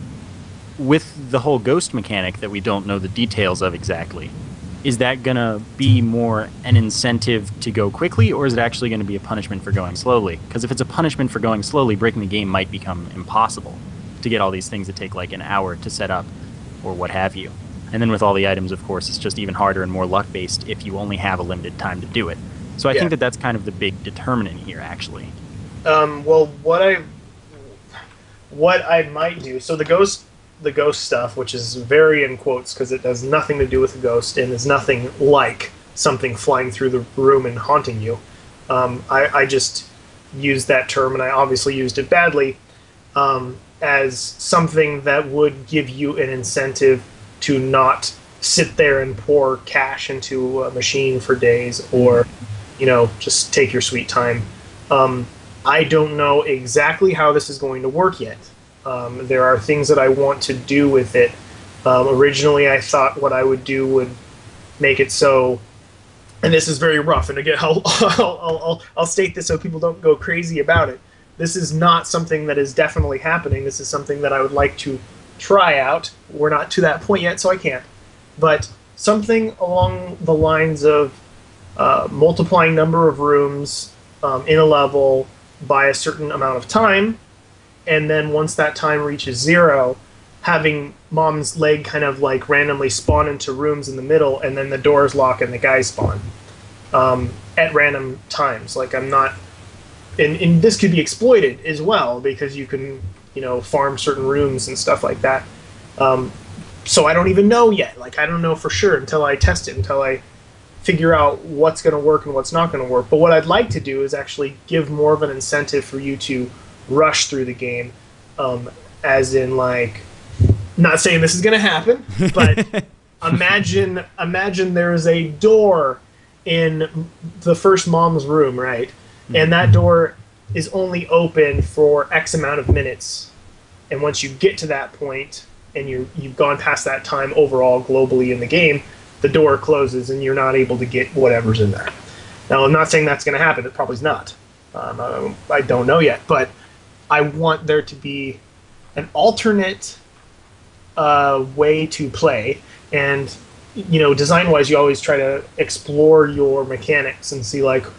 [SPEAKER 2] with the whole ghost mechanic that we don't know the details of exactly, is that going to be more an incentive to go quickly, or is it actually going to be a punishment for going slowly? Because if it's a punishment for going slowly, breaking the game might become impossible to get all these things that take like an hour to set up or what have you. And then with all the items, of course, it's just even harder and more luck-based if you only have a limited time to do it. So I yeah. think that that's kind of the big determinant here, actually.
[SPEAKER 3] Um, well, what I what I might do, so the ghost the ghost stuff, which is very in quotes because it has nothing to do with a ghost and is nothing like something flying through the room and haunting you. Um, I, I just used that term, and I obviously used it badly, um, as something that would give you an incentive to not sit there and pour cash into a machine for days, or, you know, just take your sweet time. Um, I don't know exactly how this is going to work yet. Um, there are things that I want to do with it. Um, originally, I thought what I would do would make it so, and this is very rough, and again, I'll, I'll, I'll, I'll state this so people don't go crazy about it. This is not something that is definitely happening. This is something that I would like to try out. We're not to that point yet, so I can't. But something along the lines of uh, multiplying number of rooms um, in a level by a certain amount of time, and then once that time reaches zero, having Mom's leg kind of like randomly spawn into rooms in the middle, and then the doors lock and the guys spawn um, at random times. Like I'm not, and, and this could be exploited as well because you can, you know, farm certain rooms and stuff like that. Um, so I don't even know yet. Like I don't know for sure until I test it, until I figure out what's going to work and what's not going to work. But what I'd like to do is actually give more of an incentive for you to rush through the game, um, as in like, not saying this is going to happen, but imagine imagine there is a door in the first Mom's room, right? And that door is only open for X amount of minutes. And once you get to that point and you you've gone past that time overall globally in the game, the door closes and you're not able to get whatever's in there. Now, I'm not saying that's going to happen. It probably is not. Um, I don't know yet, but I want there to be an alternate uh, way to play, and you know, design-wise, you always try to explore your mechanics and see like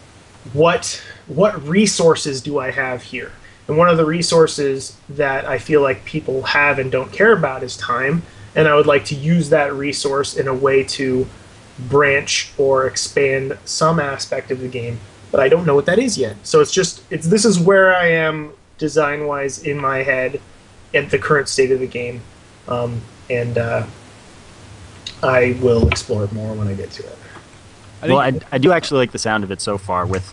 [SPEAKER 3] what what resources do I have here. And one of the resources that I feel like people have and don't care about is time, and I would like to use that resource in a way to branch or expand some aspect of the game, but I don't know what that is yet. So it's just it's this is where I am design-wise in my head at the current state of the game. Um, and uh, I will explore it more when I get to it.
[SPEAKER 2] I well, I, I do actually like the sound of it so far, with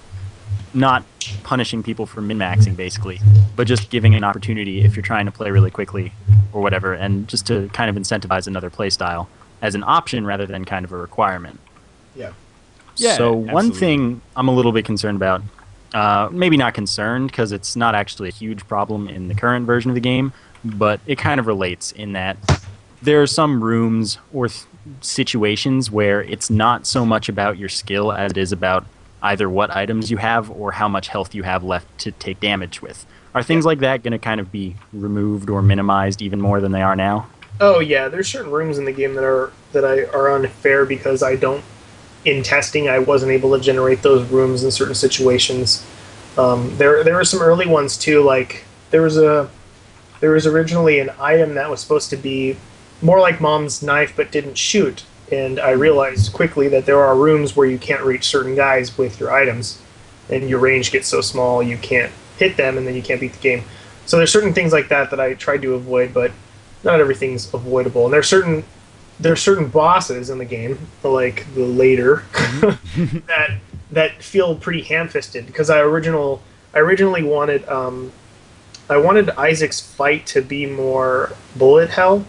[SPEAKER 2] not punishing people for min-maxing, basically, but just giving an opportunity if you're trying to play really quickly or whatever, and just to kind of incentivize another play style as an option rather than kind of a requirement.
[SPEAKER 3] Yeah.
[SPEAKER 1] Yeah.
[SPEAKER 2] So
[SPEAKER 1] absolutely.
[SPEAKER 2] One thing I'm a little bit concerned about, uh, maybe not concerned because it's not actually a huge problem in the current version of the game, but it kind of relates in that there are some rooms or th- situations where it's not so much about your skill as it is about either what items you have or how much health you have left to take damage with. Are things like that going to kind of be removed or minimized even more than they are now?
[SPEAKER 3] Oh yeah, there's certain rooms in the game that are that I are unfair because I don't, in testing, I wasn't able to generate those rooms in certain situations. Um, there there were some early ones too, like there was a there was originally an item that was supposed to be more like Mom's knife but didn't shoot, and I realized quickly that there are rooms where you can't reach certain guys with your items, and your range gets so small you can't hit them, and then you can't beat the game. So there's certain things like that that I tried to avoid, but not everything's avoidable. And there's certain there's certain bosses in the game, like the later, that that feel pretty ham-fisted because I original I originally wanted um, I wanted Isaac's fight to be more bullet hell,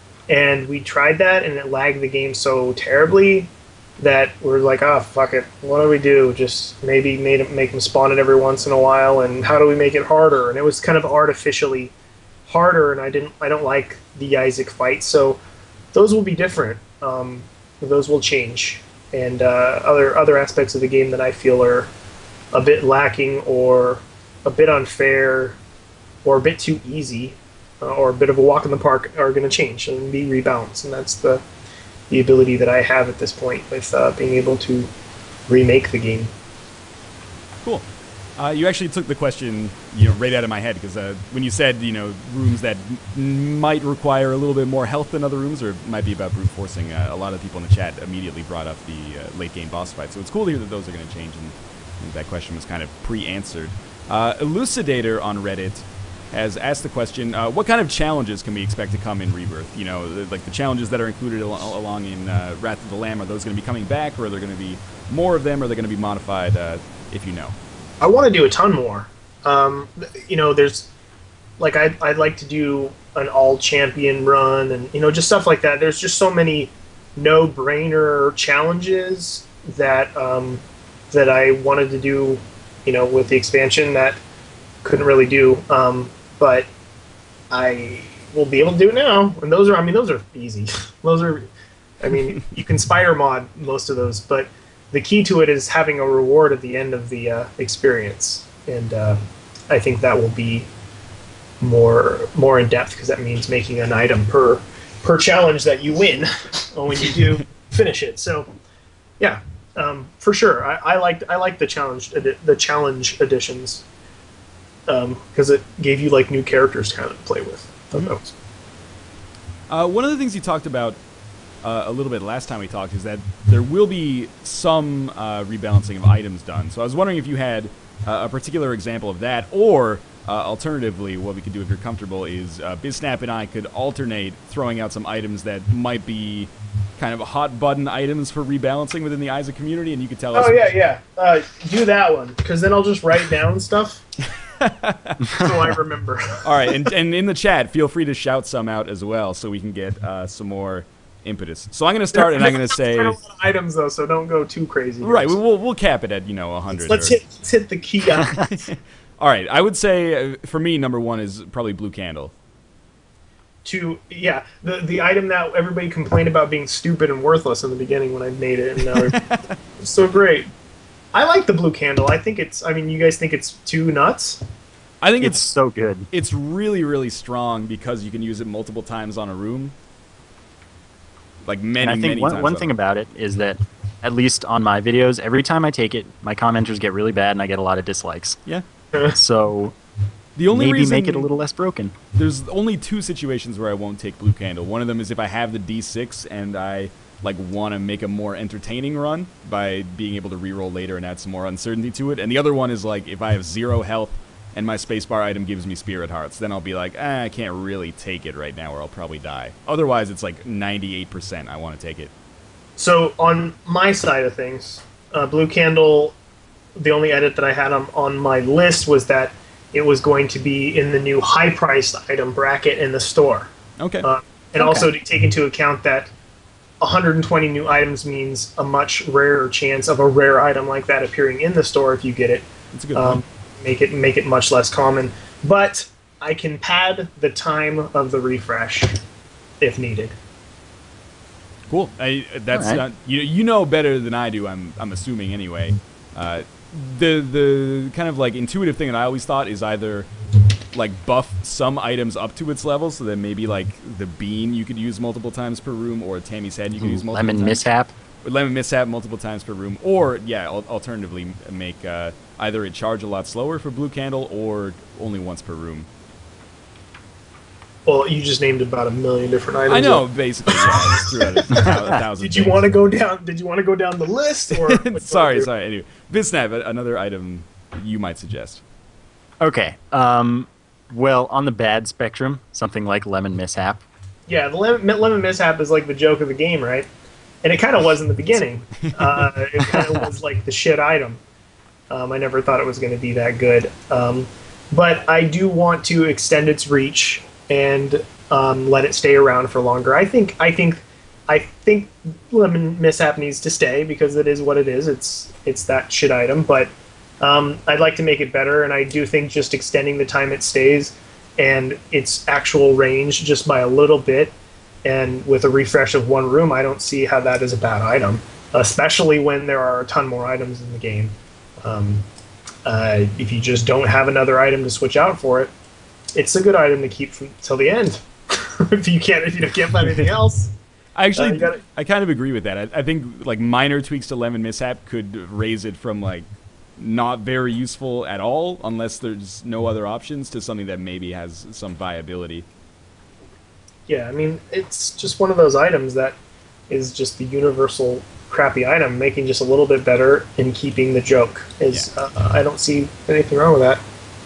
[SPEAKER 3] and we tried that and it lagged the game so terribly that we're like, oh fuck it, what do we do? Just maybe made him, make him spawn it every once in a while, and how do we make it harder? And it was kind of artificially harder, and I didn't I don't like the Isaac fight, so those will be different. Um, those will change, and uh, other other aspects of the game that I feel are a bit lacking or a bit unfair or a bit too easy uh, or a bit of a walk in the park are going to change and be rebalanced, and that's the the ability that I have at this point with uh, being able to remake the game.
[SPEAKER 1] Cool. Uh, you actually took the question, you know, right out of my head, because uh, when you said, you know, rooms that m- might require a little bit more health than other rooms, or it might be about brute forcing, uh, a lot of people in the chat immediately brought up the uh, late game boss fight. So it's cool to hear that those are going to change, and, and that question was kind of pre-answered. Uh, Elucidator on Reddit has asked the question, uh, what kind of challenges can we expect to come in Rebirth? You know, the, like the challenges that are included al- along in uh, Wrath of the Lamb, are those going to be coming back, or are there going to be more of them, or are they going to be modified, uh, if you know?
[SPEAKER 3] I want to do a ton more. Um, you know, there's, like, I'd, I'd like to do an all-champion run and, you know, just stuff like that. There's just so many no-brainer challenges that um, that I wanted to do, you know, with the expansion that couldn't really do. Um, but I will be able to do it now. And those are, I mean, those are easy. Those are, I mean, you can spider mod most of those, but the key to it is having a reward at the end of the uh, experience. And uh, I think that will be more more in depth because that means making an item per per challenge that you win when you do finish it. So, yeah, um, for sure, I, I liked I liked the challenge the challenge editions because um, it gave you like new characters to kind of play with. Mm-hmm. That was...
[SPEAKER 1] uh, one of the things you talked about uh, a little bit last time we talked is that there will be some uh, rebalancing of items done. So I was wondering if you had uh, a particular example of that, or Uh, alternatively, what we could do if you're comfortable is uh, Bisnap and I could alternate throwing out some items that might be kind of hot button items for rebalancing within the eyes of community, and you could tell us.
[SPEAKER 3] Oh yeah, yeah. Uh, do that one because then I'll just write down stuff so I remember.
[SPEAKER 1] All right, and and in the chat, feel free to shout some out as well, so we can get uh, some more impetus. So I'm going to start, and I'm going to say
[SPEAKER 3] a lot of items though, so don't go too crazy.
[SPEAKER 1] Right, we'll we'll cap it at you know a hundred.
[SPEAKER 3] Let's
[SPEAKER 1] or...
[SPEAKER 3] hit let's hit the key items.
[SPEAKER 1] All right, I would say uh, for me, number one is probably Blue Candle.
[SPEAKER 3] To yeah, the the item that everybody complained about being stupid and worthless in the beginning when I made it, and now it's so great. I like the Blue Candle. I think it's. I mean, you guys think it's too nuts?
[SPEAKER 1] I think
[SPEAKER 2] it's,
[SPEAKER 1] it's
[SPEAKER 2] so good.
[SPEAKER 1] It's really really strong because you can use it multiple times on a room. Like many
[SPEAKER 2] and I think
[SPEAKER 1] many
[SPEAKER 2] one,
[SPEAKER 1] times.
[SPEAKER 2] One thing about it is that, at least on my videos, every time I take it, my commenters get really bad, and I get a lot of dislikes.
[SPEAKER 1] Yeah.
[SPEAKER 2] So
[SPEAKER 1] the only
[SPEAKER 2] maybe
[SPEAKER 1] reason
[SPEAKER 2] make it a little less broken.
[SPEAKER 1] There's only two situations where I won't take Blue Candle. One of them is if I have the D six and I like want to make a more entertaining run by being able to reroll later and add some more uncertainty to it. And the other one is like if I have zero health and my spacebar item gives me Spirit Hearts, then I'll be like, eh, I can't really take it right now or I'll probably die. Otherwise, it's like ninety-eight percent I want to take it.
[SPEAKER 3] So on my side of things, uh, Blue Candle, the only edit that I had on, on my list was that it was going to be in the new high-priced item bracket in the store.
[SPEAKER 1] Okay.
[SPEAKER 3] Uh, and
[SPEAKER 2] okay.
[SPEAKER 3] also to take into account that one hundred twenty new items means a much rarer chance of a rare item like that appearing in the store if you get it.
[SPEAKER 1] That's a good
[SPEAKER 3] um,
[SPEAKER 1] point.
[SPEAKER 3] Make it make it much less common. But I can pad the time of the refresh if needed.
[SPEAKER 1] Cool. I, that's
[SPEAKER 2] right.
[SPEAKER 1] not, you. You know better than I do. I'm. I'm assuming anyway. Uh, the the kind of like intuitive thing that I always thought is either like buff some items up to its level, so that maybe like the bean you could use multiple times per room, or Tammy's head you could
[SPEAKER 2] Ooh,
[SPEAKER 1] use multiple
[SPEAKER 2] lemon
[SPEAKER 1] times.
[SPEAKER 2] mishap.
[SPEAKER 1] Or lemon mishap multiple times per room, or yeah, al alternatively make uh, either it charge a lot slower for Blue Candle or only once per room.
[SPEAKER 3] Well, you just named about a million different items.
[SPEAKER 1] I know, basically. Yeah, I just threw out a, a thousand.
[SPEAKER 3] Did you
[SPEAKER 1] things.
[SPEAKER 3] want to go down? Did you want to go down the list? Or
[SPEAKER 1] sorry, sorry. Anyway, Bisnap, another item you might suggest.
[SPEAKER 2] Okay. Um, well, on the bad spectrum, something like lemon mishap.
[SPEAKER 3] Yeah, the lemon, lemon mishap is like the joke of the game, right? And it kind of was in the beginning. Uh, it kind of was like the shit item. Um, I never thought it was going to be that good. Um, but I do want to extend its reach and um, let it stay around for longer. I think I think I think lemon mishap needs to stay because it is what it is. It's it's that shit item, but um, I'd like to make it better, and I do think just extending the time it stays and its actual range just by a little bit, and with a refresh of one room, I don't see how that is a bad item, especially when there are a ton more items in the game. Um, uh, if you just don't have another item to switch out for it, it's a good item to keep from, till the end. if you can't, if you can't find anything else.
[SPEAKER 1] I actually,
[SPEAKER 3] uh, gotta,
[SPEAKER 1] I kind of agree with that. I, I think like minor tweaks to lemon mishap could raise it from like not very useful at all, unless there's no other options, to something that maybe has some viability.
[SPEAKER 3] Yeah, I mean, it's just one of those items that is just the universal crappy item, making just a little bit better in keeping the joke. Is yeah. uh, I don't see anything wrong with that.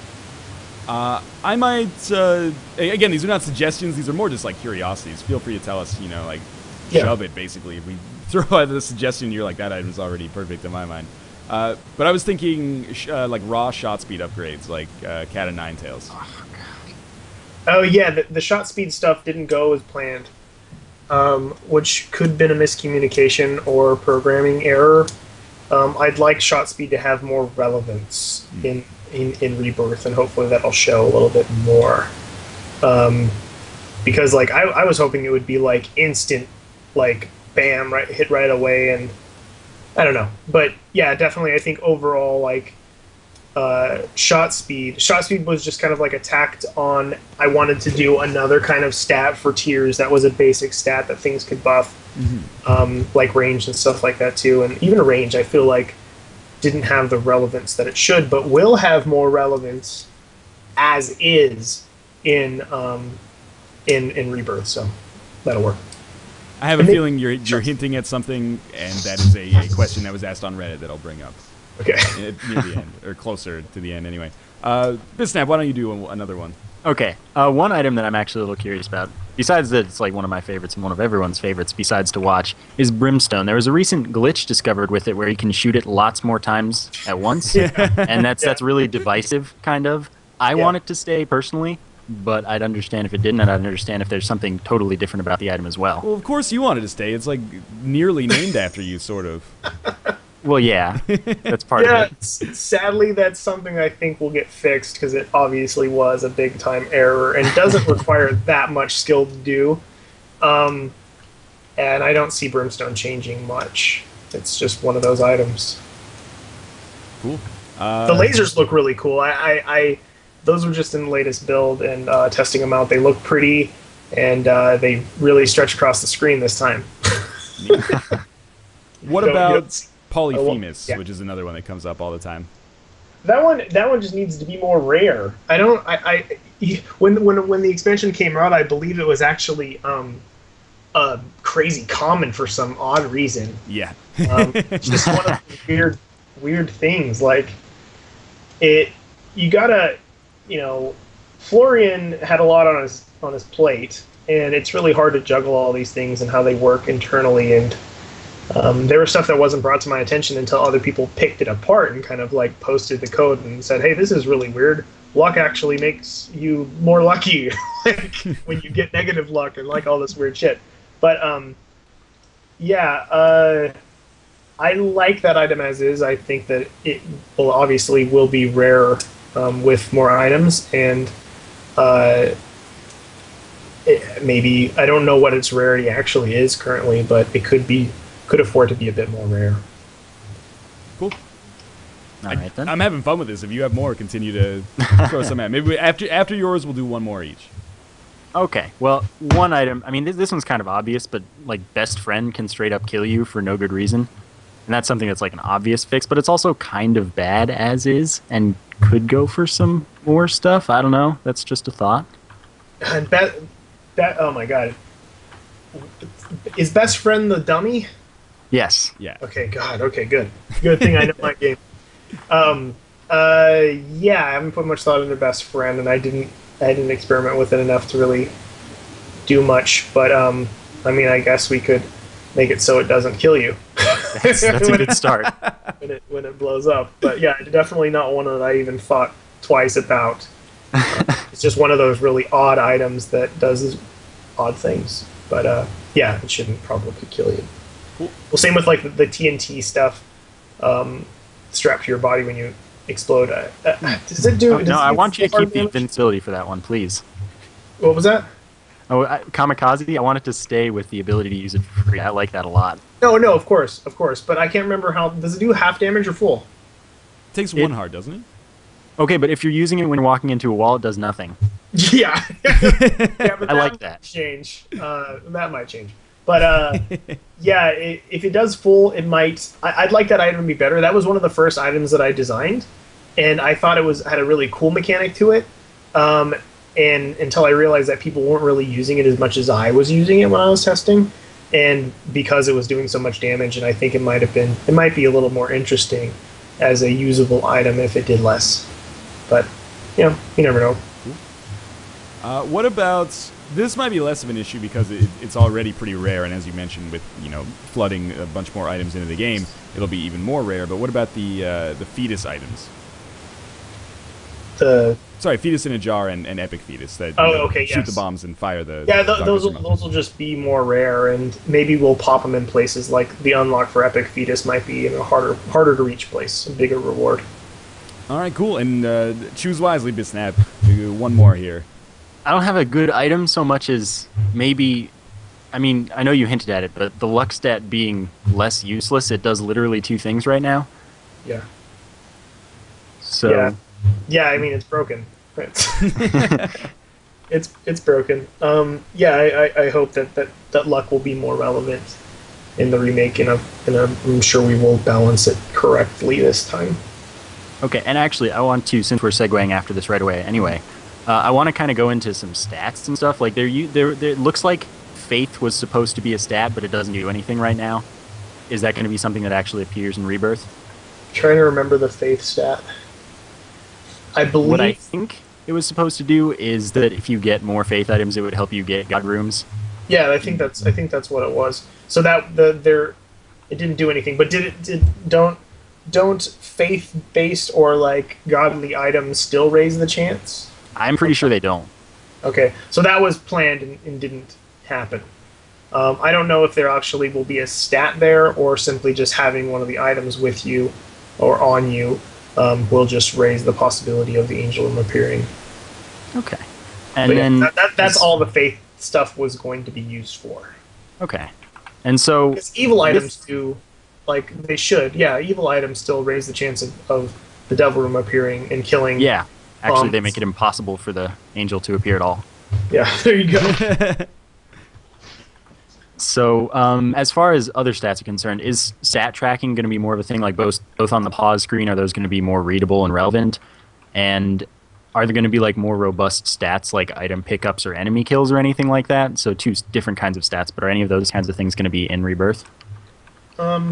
[SPEAKER 1] Uh, I might, uh, again, these are not suggestions, these are more just like curiosities. Feel free to tell us, you know, like,
[SPEAKER 3] yeah.
[SPEAKER 1] shove it, basically. If we throw out the suggestion, you're like, that item's already perfect in my mind. Uh, but I was thinking, sh uh, like, raw shot speed upgrades, like uh, Cat of Nine Tails.
[SPEAKER 2] Oh, God.
[SPEAKER 3] Oh, yeah, the, the shot speed stuff didn't go as planned, um, which could have been a miscommunication or programming error. Um, I'd like shot speed to have more relevance mm. in In, in Rebirth, and hopefully that'll show a little bit more. Um, because like I, I was hoping it would be like instant, like bam, right, hit right away, and I don't know, but yeah, definitely I think overall like uh, shot speed, shot speed was just kind of like attacked on. I wanted to do another kind of stat for tiers that was a basic stat that things could buff, mm-hmm. um, like range and stuff like that too, and even range I feel like didn't have the relevance that it should, but will have more relevance as is in um, in in Rebirth, so that'll work.
[SPEAKER 1] I have a and feeling you're you're hinting at something, and that is a, a question that was asked on Reddit that I'll bring up.
[SPEAKER 3] Okay.
[SPEAKER 1] Near the end, or closer to the end, anyway. Uh, Bisnap, why don't you do another one?
[SPEAKER 2] Okay. Uh, one item that I'm actually a little curious about, besides that it's like one of my favorites and one of everyone's favorites, besides to watch, is Brimstone. There was a recent glitch discovered with it where you can shoot it lots more times at once, yeah. and that's yeah. that's really divisive, kind of. I yeah. want it to stay personally, but I'd understand if it didn't, and I'd understand if there's something totally different about the item as well.
[SPEAKER 1] Well, of course you want it to stay. It's like nearly named after you, sort of.
[SPEAKER 2] Well, yeah, that's part
[SPEAKER 3] yeah,
[SPEAKER 2] of it.
[SPEAKER 3] Sadly, that's something I think will get fixed because it obviously was a big-time error and doesn't require that much skill to do. Um, and I don't see Brimstone changing much. It's just one of those items.
[SPEAKER 1] Cool. Uh,
[SPEAKER 3] the lasers look really cool. I, I, I those were just in the latest build, and uh, testing them out, they look pretty, and uh, they really stretch across the screen this time.
[SPEAKER 1] What
[SPEAKER 3] so,
[SPEAKER 1] about...
[SPEAKER 3] You know,
[SPEAKER 1] Polyphemus,
[SPEAKER 3] yeah.
[SPEAKER 1] which is another one that comes up all the time.
[SPEAKER 3] That one, that one just needs to be more rare. I don't, I, I when when when the expansion came out, I believe it was actually um, uh, crazy common for some odd reason.
[SPEAKER 1] Yeah,
[SPEAKER 3] um, just one of the weird, weird things. Like it, you gotta, you know, Florian had a lot on his on his plate, and it's really hard to juggle all these things and how they work internally and. Um, there was stuff that wasn't brought to my attention until other people picked it apart and kind of like posted the code and said, hey, this is really weird. Luck actually makes you more lucky like, when you get negative luck and like all this weird shit. But um, yeah, uh, I like that item as is. I think that it will obviously will be rare um, with more items, and uh, it, maybe I don't know what its rarity actually is currently, but it could be. Could afford to be a bit more rare.
[SPEAKER 1] Cool.
[SPEAKER 2] All right, then.
[SPEAKER 1] I, I'm having fun with this. If you have more, continue to throw some at. Maybe we, after after yours, we'll do one more each.
[SPEAKER 2] Okay. Well, one item. I mean, this, this one's kind of obvious, but like best friend can straight up kill you for no good reason, and that's something that's like an obvious fix. But it's also kind of bad as is, and could go for some more stuff. I don't know. That's just a thought.
[SPEAKER 3] And that that oh my god, is best friend the dummy?
[SPEAKER 2] Yes.
[SPEAKER 1] Yeah.
[SPEAKER 3] Okay, God. Okay, good. Good thing I know my game. Um, uh, yeah, I haven't put much thought into Best Friend, and I didn't I didn't experiment with it enough to really do much. But, um, I mean, I guess we could make it so it doesn't kill you.
[SPEAKER 2] That's, that's a good start.
[SPEAKER 3] when, it, when it blows up. But, yeah, definitely not one that I even thought twice about. Uh, it's just one of those really odd items that does odd things. But, uh, yeah, it shouldn't probably kill you. Well, same with like the, the T N T stuff um, strapped to your body when you explode. Uh, uh, does it do?
[SPEAKER 2] Oh,
[SPEAKER 3] does
[SPEAKER 2] no,
[SPEAKER 3] it
[SPEAKER 2] I
[SPEAKER 3] do
[SPEAKER 2] want you to keep the
[SPEAKER 3] damage?
[SPEAKER 2] invincibility for that one, please.
[SPEAKER 3] What was that?
[SPEAKER 2] Oh, I, Kamikaze. I want it to stay with the ability to use it for free. I like that a lot.
[SPEAKER 3] No, no, of course, of course. But I can't remember how. Does it do half damage or full?
[SPEAKER 1] It takes
[SPEAKER 2] it,
[SPEAKER 1] one heart, doesn't it?
[SPEAKER 2] Okay, but if you're using it when you're walking into a wall, it does nothing.
[SPEAKER 3] Yeah, yeah, but
[SPEAKER 2] I like that.
[SPEAKER 3] Might change. Uh, that might change. But uh, yeah, it, if it does full, it might. I, I'd like that item to be better. That was one of the first items that I designed, and I thought it was had a really cool mechanic to it. Um, and until I realized that people weren't really using it as much as I was using it when I was testing, and because it was doing so much damage, and I think it might have been, it might be a little more interesting as a usable item if it did less. But you know, you never know.
[SPEAKER 1] Uh, what about? This might be less of an issue because it, it's already pretty rare, and as you mentioned, with you know flooding a bunch more items into the game, it'll be even more rare. But what about the uh, the fetus items?
[SPEAKER 3] The
[SPEAKER 1] sorry, fetus in a jar and, and epic fetus that
[SPEAKER 3] oh,
[SPEAKER 1] you know,
[SPEAKER 3] okay,
[SPEAKER 1] shoot
[SPEAKER 3] yes.
[SPEAKER 1] the bombs and fire the
[SPEAKER 3] yeah. Th those will, those will just be more rare, and maybe we'll pop them in places like the unlock for epic fetus might be in a harder harder to reach place, a bigger reward.
[SPEAKER 1] All right, cool, and uh, choose wisely, Bisnap. One more here.
[SPEAKER 2] I don't have a good item so much as maybe. I mean, I know you hinted at it, but the luck stat being less useless, it does literally two things right now.
[SPEAKER 3] Yeah.
[SPEAKER 2] So.
[SPEAKER 3] Yeah. Yeah. I mean, it's broken. It's it's, it's broken. Um, yeah. I, I, I hope that, that that luck will be more relevant in the remake, and, and I'm sure we will balance it correctly this time.
[SPEAKER 2] Okay, and actually, I want to, since we're segueing after this right away, anyway, uh, I want to kind of go into some stats and stuff. Like, there, you, there, there, it looks like Faith was supposed to be a stat, but it doesn't do anything right now. Is that going to be something that actually appears in Rebirth?
[SPEAKER 3] I'm trying to remember the Faith stat. I believe...
[SPEAKER 2] What I think it was supposed to do is that if you get more Faith items, it would help you get God rooms.
[SPEAKER 3] Yeah, I think that's I think that's what it was. So that the there, it didn't do anything. But did it? Did don't don't faith-based or like godly items still raise the chance?
[SPEAKER 2] I'm pretty sure they don't.
[SPEAKER 3] Okay, so that was planned and, and didn't happen. Um, I don't know if there actually will be a stat there, or simply just having one of the items with you or on you um, will just raise the possibility of the angel appearing.
[SPEAKER 2] Okay, and
[SPEAKER 3] but
[SPEAKER 2] then
[SPEAKER 3] yeah, that, that, that's all the faith stuff was going to be used for.
[SPEAKER 2] Okay, and so
[SPEAKER 3] because evil items do, like they should, yeah. Evil items still raise the chance of, of the devil room appearing and killing.
[SPEAKER 2] Yeah, actually,
[SPEAKER 3] um,
[SPEAKER 2] they make it impossible for the angel to appear at all.
[SPEAKER 3] Yeah, there you go.
[SPEAKER 2] So, um, as far as other stats are concerned, is stat tracking going to be more of a thing? Like both both on the pause screen, are those going to be more readable and relevant? And are there going to be like more robust stats like item pickups or enemy kills or anything like that? So two different kinds of stats, but are any of those kinds of things going to be in Rebirth?
[SPEAKER 3] Um,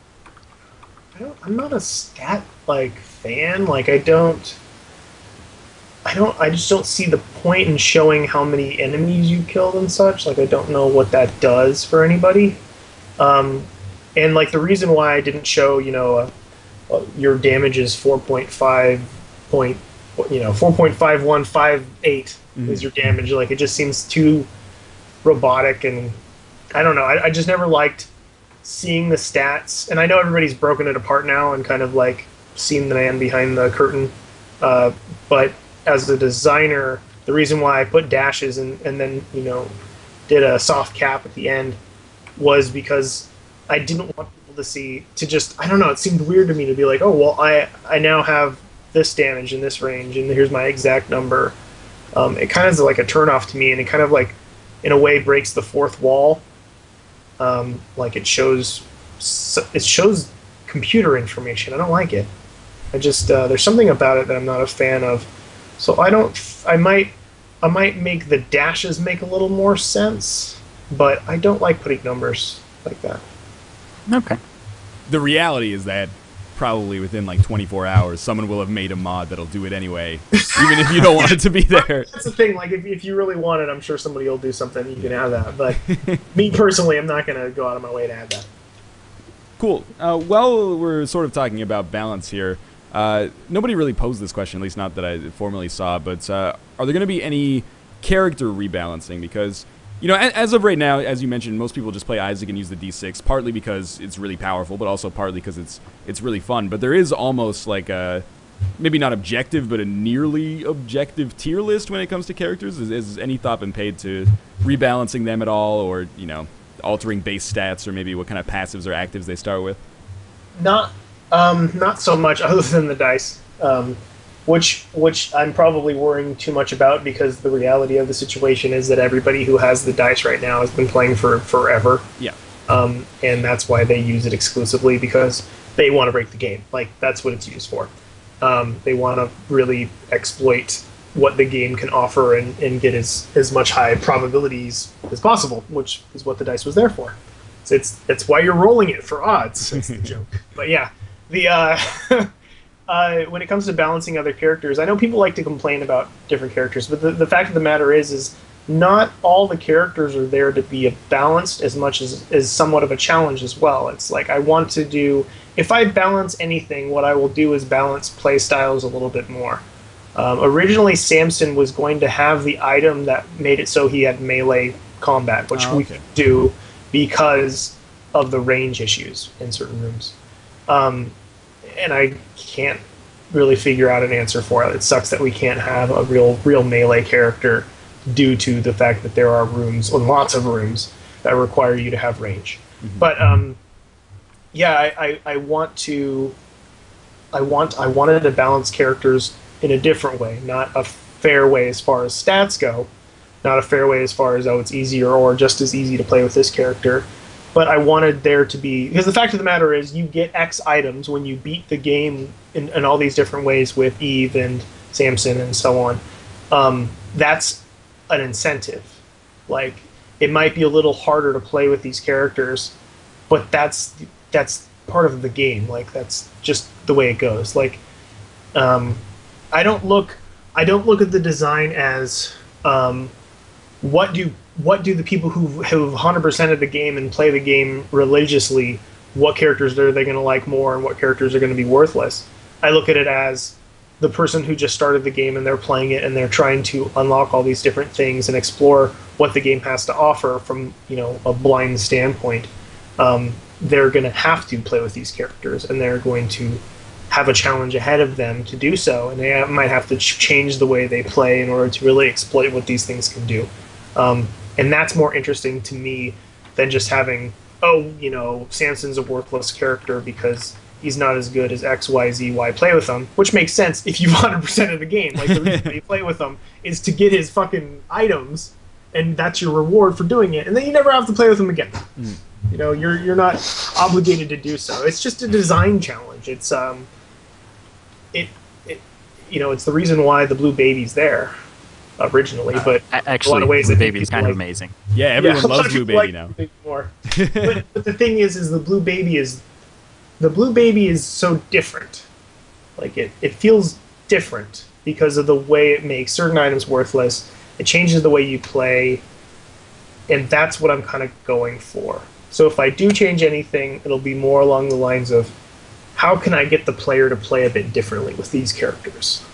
[SPEAKER 3] I don't, I'm not a stat like fan. Like I don't, I don't, I just don't see the point in showing how many enemies you killed and such. Like I don't know what that does for anybody. Um, and like the reason why I didn't show, you know, uh, uh, your damage is four point five point. You know, four point five one five eight mm-hmm. is your damage. Like, it just seems too robotic, and I don't know. I, I just never liked seeing the stats. And I know everybody's broken it apart now and kind of, like, seen the man behind the curtain. Uh, but as a designer, the reason why I put dashes and, and then, you know, did a soft cap at the end was because I didn't want people to see, to just, I don't know, it seemed weird to me to be like, oh, well, I, I now have this damage in this range, and here's my exact number. Um, it kind of is like a turnoff to me, and it kind of like, in a way, breaks the fourth wall. Um, like it shows, it shows computer information. I don't like it. I just uh, there's something about it that I'm not a fan of. So I don't. I might, I might make the dashes make a little more sense, but I don't like putting numbers like that.
[SPEAKER 2] Okay.
[SPEAKER 1] The reality is that probably within like twenty-four hours, someone will have made a mod that'll do it anyway, even if you don't want it to be there.
[SPEAKER 3] That's the thing. Like, if, if you really want it, I'm sure somebody will do something. You can have that. But me personally, I'm not going to go out of my way to add that.
[SPEAKER 1] Cool. Uh, while we're sort of talking about balance here, uh, nobody really posed this question, at least not that I formally saw, but uh, are there going to be any character rebalancing? Because, you know, as of right now, as you mentioned, most people just play Isaac and use the D six, partly because it's really powerful, but also partly because it's it's really fun. But there is almost like a, maybe not objective, but a nearly objective tier list when it comes to characters. Is, is any thought been paid to rebalancing them at all, or, you know, altering base stats, or maybe what kind of passives or actives they start with?
[SPEAKER 3] Not, um, not so much, other than the dice. Um, Which, which I'm probably worrying too much about, because the reality of the situation is that everybody who has the dice right now has been playing for forever.
[SPEAKER 1] Yeah.
[SPEAKER 3] Um, and that's why they use it exclusively, because they want to break the game. Like, that's what it's used for. Um, they want to really exploit what the game can offer and, and get as, as much high probabilities as possible, which is what the dice was there for. So it's, it's why you're rolling it, for odds. That's the joke. But yeah, the... Uh, Uh, when it comes to balancing other characters, I know people like to complain about different characters, but the, the fact of the matter is, is not all the characters are there to be balanced as much as, as somewhat of a challenge as well. It's like, I want to do, if I balance anything, what I will do is balance play styles a little bit more. Um, originally, Samson was going to have the item that made it so he had melee combat, which
[SPEAKER 1] oh, okay.
[SPEAKER 3] we could do because of the range issues in certain rooms. Um, and I can't really figure out an answer for it. It sucks that we can't have a real real melee character due to the fact that there are rooms, or lots of rooms, that require you to have range. Mm-hmm. But um, yeah, I, I, I want to. I want I wanted to balance characters in a different way, not a fair way as far as stats go, not a fair way as far as oh it's easier or just as easy to play with this character, but I wanted there to be, because the fact of the matter is you get X items when you beat the game in, in all these different ways with Eve and Samson and so on. Um, that's an incentive. Like, it might be a little harder to play with these characters, but that's that's part of the game. Like, that's just the way it goes. Like, um, I don't look, I don't look at the design as um, what do what do the people who who one hundred percented the game and play the game religiously, what characters are they going to like more and what characters are going to be worthless. I look at it as the person who just started the game and they're playing it and they're trying to unlock all these different things and explore what the game has to offer from, you know, a blind standpoint. Um, they're going to have to play with these characters, and they're going to have a challenge ahead of them to do so, and they might have to ch- change the way they play in order to really exploit what these things can do. Um, and that's more interesting to me than just having, oh, you know, Samson's a worthless character because he's not as good as X, Y, Z, Y. Play with him, which makes sense if you've one hundred percent of the game. Like, the reason you play with him is to get his fucking items, and that's your reward for doing it, and then you never have to play with him again. Mm. You know, you're you're not obligated to do so. It's just a design challenge. It's um, it, it you know, it's the reason why the blue baby's there originally. But
[SPEAKER 2] uh, actually,
[SPEAKER 3] a lot of ways,
[SPEAKER 2] blue baby's kind
[SPEAKER 3] like,
[SPEAKER 2] of amazing.
[SPEAKER 1] Yeah, everyone
[SPEAKER 3] yeah,
[SPEAKER 1] loves blue baby
[SPEAKER 3] like
[SPEAKER 1] now.
[SPEAKER 3] Blue baby more. but, but the thing is, is the blue baby is the blue baby is so different. Like, it, it feels different because of the way it makes certain items worthless. It changes the way you play, and that's what I'm kind of going for. So if I do change anything, it'll be more along the lines of, how can I get the player to play a bit differently with these characters,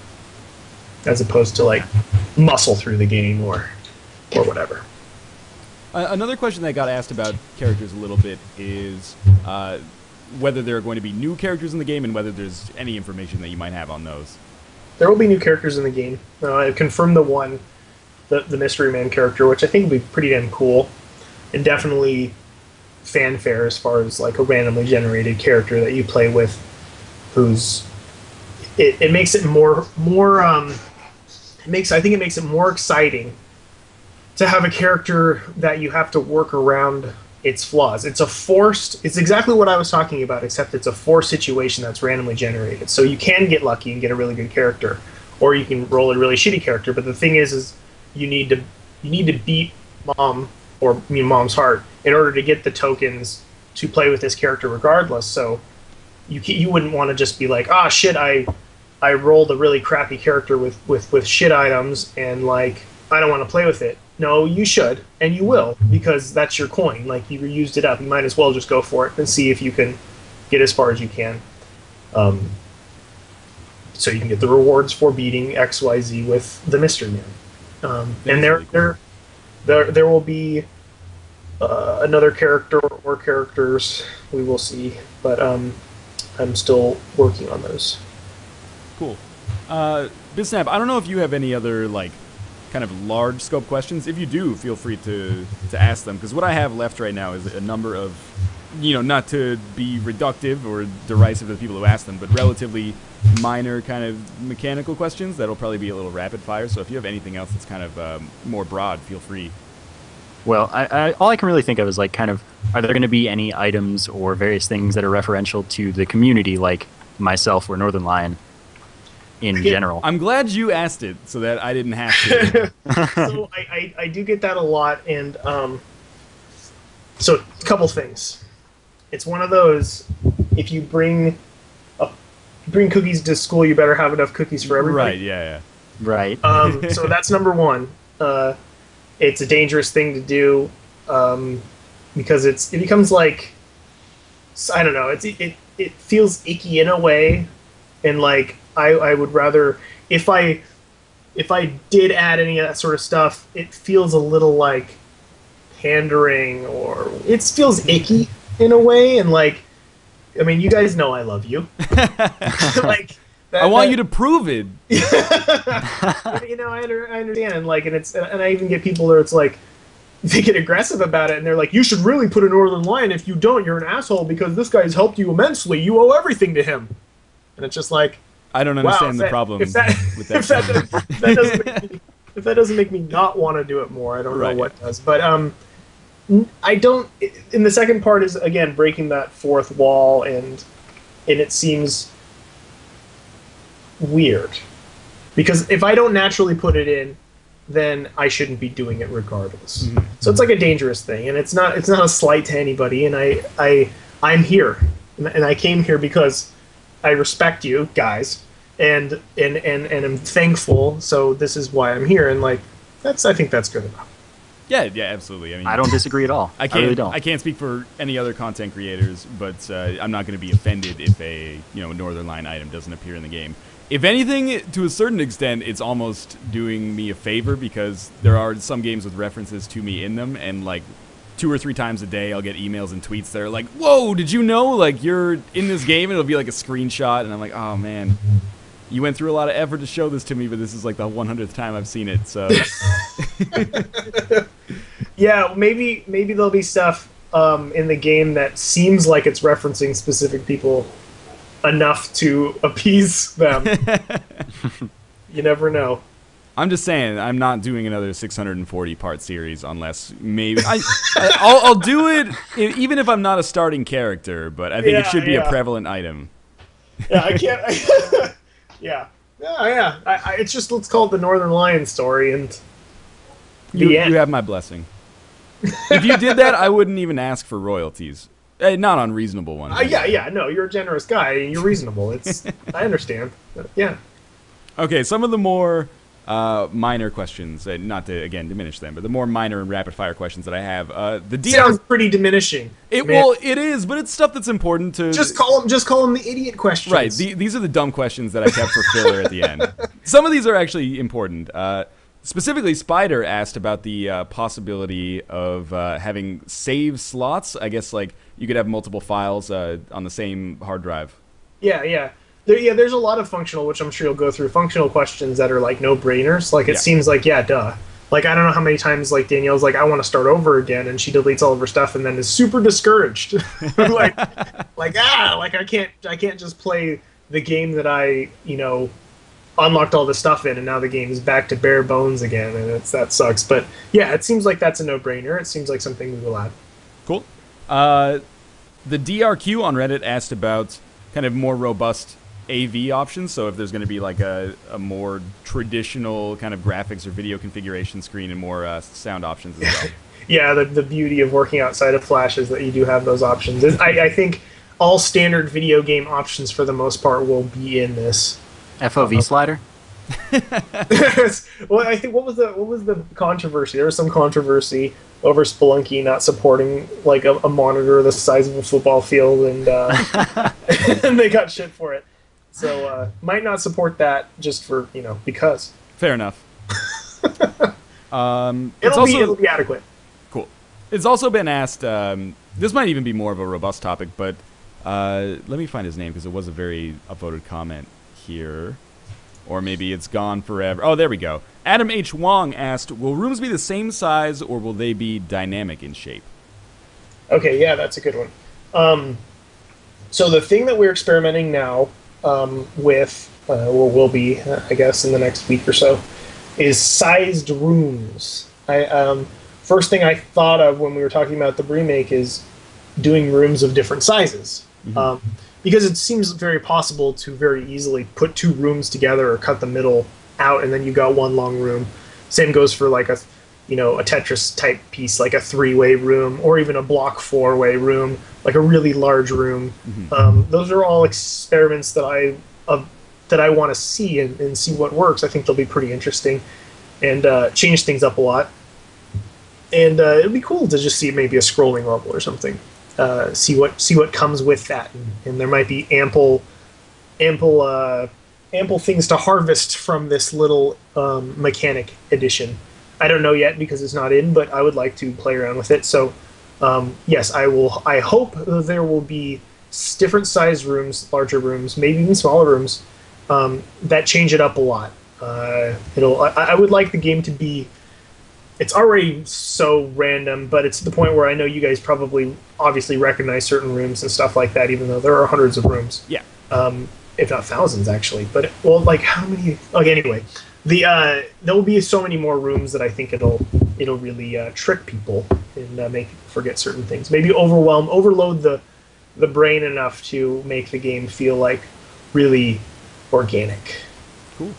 [SPEAKER 3] as opposed to, like, muscle through the game or or whatever.
[SPEAKER 1] Uh, another question that got asked about characters a little bit is uh, whether there are going to be new characters in the game and whether there's any information that you might have on those.
[SPEAKER 3] There will be new characters in the game. Uh, I confirmed the one, the, the Mystery Man character, which I think will be pretty damn cool, and definitely fanfare as far as, like, a randomly generated character that you play with, who's it, it makes it more more um it makes I think it makes it more exciting to have a character that you have to work around its flaws. It's a forced it's exactly what I was talking about, except it's a forced situation that's randomly generated. So you can get lucky and get a really good character, or you can roll a really shitty character, but the thing is is you need to you need to beat Mom, or I mean, Mom's heart, in order to get the tokens to play with this character regardless. So you you wouldn't want to just be like, ah, oh, shit, I I rolled a really crappy character with, with, with shit items, and, like, I don't want to play with it. No, you should, and you will, because that's your coin. Like, you used it up. You might as well just go for it and see if you can get as far as you can. Um, so you can get the rewards for beating X Y Z with the Mystery Man. Um, and there, really cool. there, there, there will be uh, another character or characters. We will see, but um, I'm still working on those.
[SPEAKER 1] Cool. Uh, Bisnap, I don't know if you have any other, like, kind of large scope questions. If you do, feel free to, to ask them, because what I have left right now is a number of, you know, not to be reductive or derisive to the people who ask them, but relatively minor kind of mechanical questions that'll probably be a little rapid fire. So if you have anything else that's kind of um, more broad, feel free.
[SPEAKER 2] Well, I, I, all I can really think of is, like, kind of, are there going to be any items or various things that are referential to the community, like myself or Northern Lion in
[SPEAKER 3] I get,
[SPEAKER 2] general?
[SPEAKER 1] I'm glad you asked it so that I didn't have to.
[SPEAKER 3] So I, I, I do get that a lot, and um, so a couple things. It's one of those, if you bring a, bring cookies to school, you better have enough cookies for everybody.
[SPEAKER 1] Right, yeah, yeah.
[SPEAKER 2] Right.
[SPEAKER 3] Um, so that's number one. Uh, it's a dangerous thing to do um, because it's it becomes like, I don't know, it's it, it feels icky in a way, and, like, I, I would rather, if I if I did add any of that sort of stuff, it feels a little like pandering, or it feels icky in a way, and, like, I mean, you guys know I love you. Like, That,
[SPEAKER 1] I want
[SPEAKER 3] that,
[SPEAKER 1] you to prove it.
[SPEAKER 3] You know, I, under, I understand, like, and it's and I even get people where it's like they get aggressive about it, and they're like, "You should really put a Northern Lion. If you don't, you're an asshole because this guy's helped you immensely. You owe everything to him." And it's just like,
[SPEAKER 1] I don't
[SPEAKER 3] wow,
[SPEAKER 1] understand
[SPEAKER 3] if
[SPEAKER 1] the
[SPEAKER 3] that,
[SPEAKER 1] problem
[SPEAKER 3] if that,
[SPEAKER 1] with that.
[SPEAKER 3] if that, does, if that doesn't make me, if that doesn't make me not want to do it more, I don't
[SPEAKER 1] Right.
[SPEAKER 3] know what does. But um, I don't. In the second part is again breaking that fourth wall, and and it seems weird because if I don't naturally put it in, then I shouldn't be doing it regardless. Mm-hmm. So it's like a dangerous thing, and it's not it's not a slight to anybody. And I I I'm here, and I came here because I respect you guys, and and and and I'm thankful. So this is why I'm here, and like that's I think that's good enough.
[SPEAKER 1] Yeah, yeah, absolutely. I mean,
[SPEAKER 2] I don't disagree at all.
[SPEAKER 1] I can't.
[SPEAKER 2] I really don't.
[SPEAKER 1] I can't speak for any other content creators, but uh, I'm not going to be offended if a you know Northern Line item doesn't appear in the game. If anything, to a certain extent, it's almost doing me a favor because there are some games with references to me in them, and like two or three times a day, I'll get emails and tweets that are like, "Whoa, did you know? Like you're in this game?" And it'll be like a screenshot, and I'm like, "Oh man, you went through a lot of effort to show this to me, but this is like the one hundredth time I've seen it." So.
[SPEAKER 3] Yeah, maybe maybe there'll be stuff um, in the game that seems like it's referencing specific people enough to appease them. You never know.
[SPEAKER 1] I'm just saying, I'm not doing another six hundred forty part series unless maybe I, I I'll, I'll do it if, even if I'm not a starting character. But I think
[SPEAKER 3] Yeah,
[SPEAKER 1] it should be
[SPEAKER 3] yeah.
[SPEAKER 1] a prevalent item.
[SPEAKER 3] Yeah, I can't. I, yeah, yeah, yeah. I, I, it's just let's call it the Northern Lion story, and the
[SPEAKER 1] You,
[SPEAKER 3] end.
[SPEAKER 1] you have my blessing. If you did that, I wouldn't even ask for royalties. Eh, not unreasonable ones.
[SPEAKER 3] Uh, yeah, yeah. No, you're a generous guy. And you're reasonable. It's I understand. But yeah.
[SPEAKER 1] Okay, some of the more uh, minor questions, uh, not to again diminish them, but the more minor and rapid fire questions that I have. Uh, the D R
[SPEAKER 3] Sounds pretty diminishing.
[SPEAKER 1] It
[SPEAKER 3] man.
[SPEAKER 1] well, it is, but it's stuff that's important to
[SPEAKER 3] Just call them. Just call them the idiot questions.
[SPEAKER 1] Right. The, these are the dumb questions that I kept for filler at the end. Some of these are actually important. Uh, specifically, Spider asked about the uh, possibility of uh, having save slots. I guess like you could have multiple files uh, on the same hard drive.
[SPEAKER 3] Yeah, yeah. There, yeah, there's a lot of functional, which I'm sure you'll go through, functional questions that are like no-brainers. Like, it
[SPEAKER 1] Yeah.
[SPEAKER 3] seems like, yeah, duh. Like, I don't know how many times, like, Danielle's like, I want to start over again, and she deletes all of her stuff and then is super discouraged. like, like, ah, like, I can't, I can't just play the game that I, you know, unlocked all this stuff in, and now the game is back to bare bones again, and it's that sucks. But, yeah, it seems like that's a no-brainer. It seems like something we will add.
[SPEAKER 1] Cool. Uh, the D R Q on Reddit asked about kind of more robust A V options. So if there's going to be like a, a more traditional kind of graphics or video configuration screen and more uh, sound options as well.
[SPEAKER 3] Yeah, the, the beauty of working outside of Flash is that you do have those options. I, I think all standard video game options for the most part will be in this.
[SPEAKER 2] F O V slider?
[SPEAKER 3] Well, I think what was the what was the controversy? There was some controversy over Spelunky not supporting like a, a monitor the size of a football field, and uh, and they got shit for it. So uh, might not support that just for you know because
[SPEAKER 1] Fair enough. um, it's
[SPEAKER 3] it'll
[SPEAKER 1] also,
[SPEAKER 3] be it'll be adequate.
[SPEAKER 1] Cool. It's also been asked, um, this might even be more of a robust topic, but uh, let me find his name because it was a very upvoted comment here. Or maybe it's gone forever. Oh, there we go. Adam H. Wong asked, will rooms be the same size or will they be dynamic in shape?
[SPEAKER 3] Okay, yeah, that's a good one. Um, so the thing that we're experimenting now um, with, uh, or will be, uh, I guess, in the next week or so, is sized rooms. I um, first thing I thought of when we were talking about the remake is doing rooms of different sizes. Mm-hmm. Um, because it seems very possible to very easily put two rooms together or cut the middle out, and then you got one long room. Same goes for like a, you know, a Tetris type piece, like a three-way room, or even a block four-way room, like a really large room. Mm-hmm. Um, those are all experiments that I uh, that I want to see and, and see what works. I think they'll be pretty interesting and uh, change things up a lot. And uh, it'd be cool to just see maybe a scrolling level or something. Uh, see what see what comes with that, and, and there might be ample, ample, uh, ample things to harvest from this little um, mechanic edition. I don't know yet because it's not in, but I would like to play around with it. So, um, yes, I will. I hope there will be different size rooms, larger rooms, maybe even smaller rooms, um, that change it up a lot. Uh, it'll. I, I would like the game to be. It's already so random, but it's to the point where I know you guys probably obviously recognize certain rooms and stuff like that, even though there are hundreds of rooms.
[SPEAKER 1] Yeah.
[SPEAKER 3] Um, if not thousands, actually. But well, like how many? Okay, anyway, the uh, there will be so many more rooms that I think it'll it'll really uh, trick people and uh, make people forget certain things. Maybe overwhelm, overload the the brain enough to make the game feel like really organic.
[SPEAKER 1] Cool.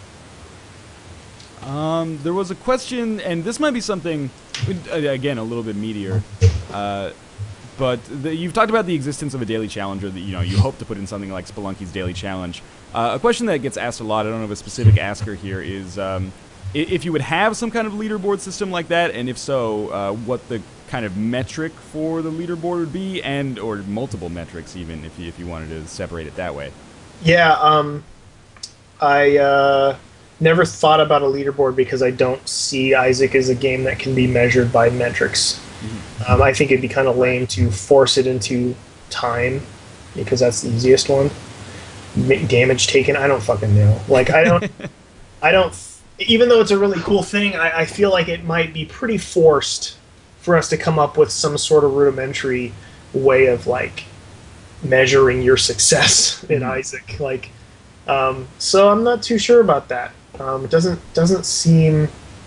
[SPEAKER 1] Um, there was a question, and this might be something, again, a little bit meatier, uh, but the, you've talked about the existence of a daily challenge, or that you know you hope to put in something like Spelunky's daily challenge. Uh, a question that gets asked a lot, I don't know if a specific asker here, is um, if you would have some kind of leaderboard system like that, and if so, uh, what the kind of metric for the leaderboard would be, and or multiple metrics even, if you, if you wanted to separate it that way.
[SPEAKER 3] Yeah, um, I uh, never thought about a leaderboard because I don't see Isaac as a game that can be measured by metrics. Mm-hmm. um, I think it'd be kind of lame to force it into time, because that's the easiest one. M- damage taken, I don't fucking know. Like, I don't, I don't, even though it's a really cool thing, I, I feel like it might be pretty forced for us to come up with some sort of rudimentary way of, like, measuring your success in Isaac. Like, um, so I'm not too sure about that. Um, it doesn't doesn't seem,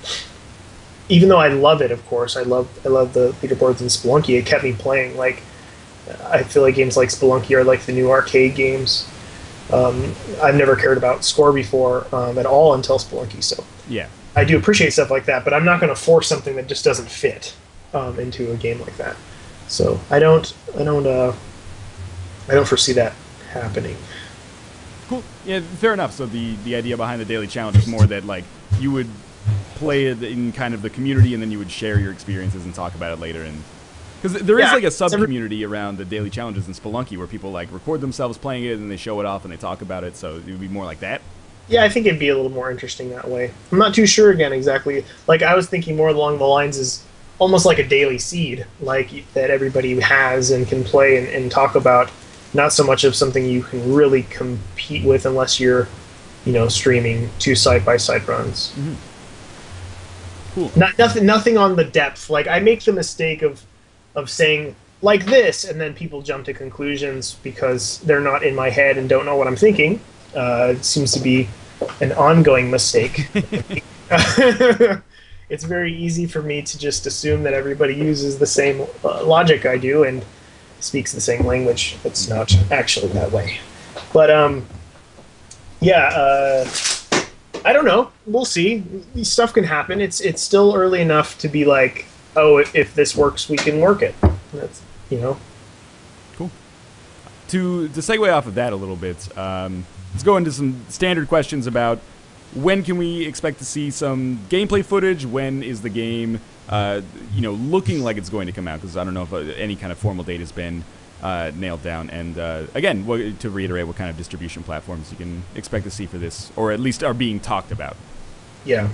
[SPEAKER 3] even though I love it, of course, I love I love the leaderboards in Spelunky. It kept me playing. Like, I feel like games like Spelunky are like the new arcade games. Um, I've never cared about score before um, at all until Spelunky. So
[SPEAKER 1] yeah,
[SPEAKER 3] I do appreciate stuff like that, but I'm not going to force something that just doesn't fit um, into a game like that. So I don't I don't uh, I don't foresee that happening.
[SPEAKER 1] Cool. Yeah, fair enough. So the, the idea behind the daily challenge is more that, like, you would play it in kind of the community, and then you would share your experiences and talk about it later. And because there is,
[SPEAKER 3] yeah,
[SPEAKER 1] like, a sub-community around the daily challenges in Spelunky where people, like, record themselves playing it, and they show it off, and they talk about it. So it would be more like that.
[SPEAKER 3] Yeah, I think it'd be a little more interesting that way. I'm not too sure, again, exactly. Like, I was thinking more along the lines is almost like a daily seed, like, that everybody has and can play and, and talk about. Not so much of something you can really compete with unless you're, you know, streaming two side-by-side runs.
[SPEAKER 1] Mm-hmm. Cool.
[SPEAKER 3] Not, nothing, nothing on the depth. Like, I make the mistake of, of saying, like this, and then people jump to conclusions because they're not in my head and don't know what I'm thinking. Uh, it seems to be an ongoing mistake. It's very easy for me to just assume that everybody uses the same uh, logic I do, and speaks the same language. It's not actually that way. But um yeah, uh I don't know. We'll see. Stuff can happen. It's it's still early enough to be like, oh, if, if this works, we can work it. That's, you know.
[SPEAKER 1] Cool. To to segue off of that a little bit, um, let's go into some standard questions about when can we expect to see some gameplay footage? When is the game Uh, you know, looking like it's going to come out, because I don't know if uh, any kind of formal date has been uh, nailed down. And uh, again, what, to reiterate, what kind of distribution platforms you can expect to see for this, or at least are being talked about.
[SPEAKER 3] Yeah.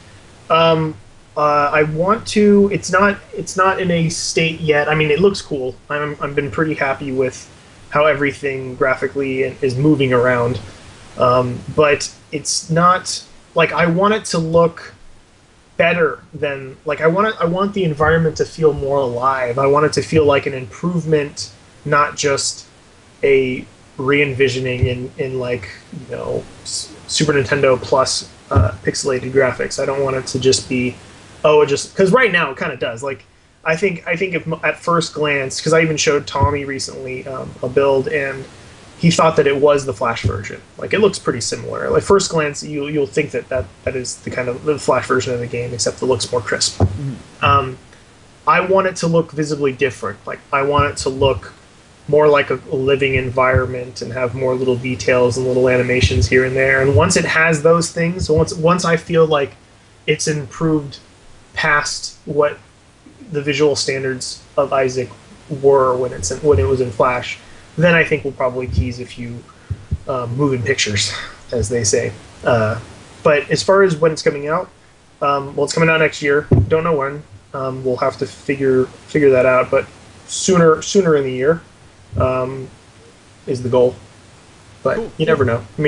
[SPEAKER 3] Um, uh, I want to. It's not. It's not in a state yet. I mean, it looks cool. I'm. I've been pretty happy with how everything graphically is moving around. Um, but it's not like I want it to look better than, like, I want it, I want the environment to feel more alive. I want it to feel like an improvement, not just a re-envisioning in, in like, you know, S- Super Nintendo plus uh, pixelated graphics. I don't want it to just be, oh, it just, because right now it kind of does. Like, I think I think if at first glance, because I even showed Tommy recently um, a build, and he thought that it was the Flash version. Like, it looks pretty similar. Like, first glance, you, you'll think that, that that is the kind of the Flash version of the game, except it looks more crisp. Mm-hmm. Um, I want it to look visibly different. Like, I want it to look more like a, a living environment and have more little details and little animations here and there. And once it has those things, once once I feel like it's improved past what the visual standards of Isaac were when it's in, when it was in Flash, then I think we'll probably tease a few um, moving pictures, as they say. Uh, but as far as when it's coming out, um, well, it's coming out next year. Don't know when. Um, we'll have to figure figure that out. But sooner sooner in the year um, is the goal. But
[SPEAKER 1] cool.
[SPEAKER 3] You never know. I mean,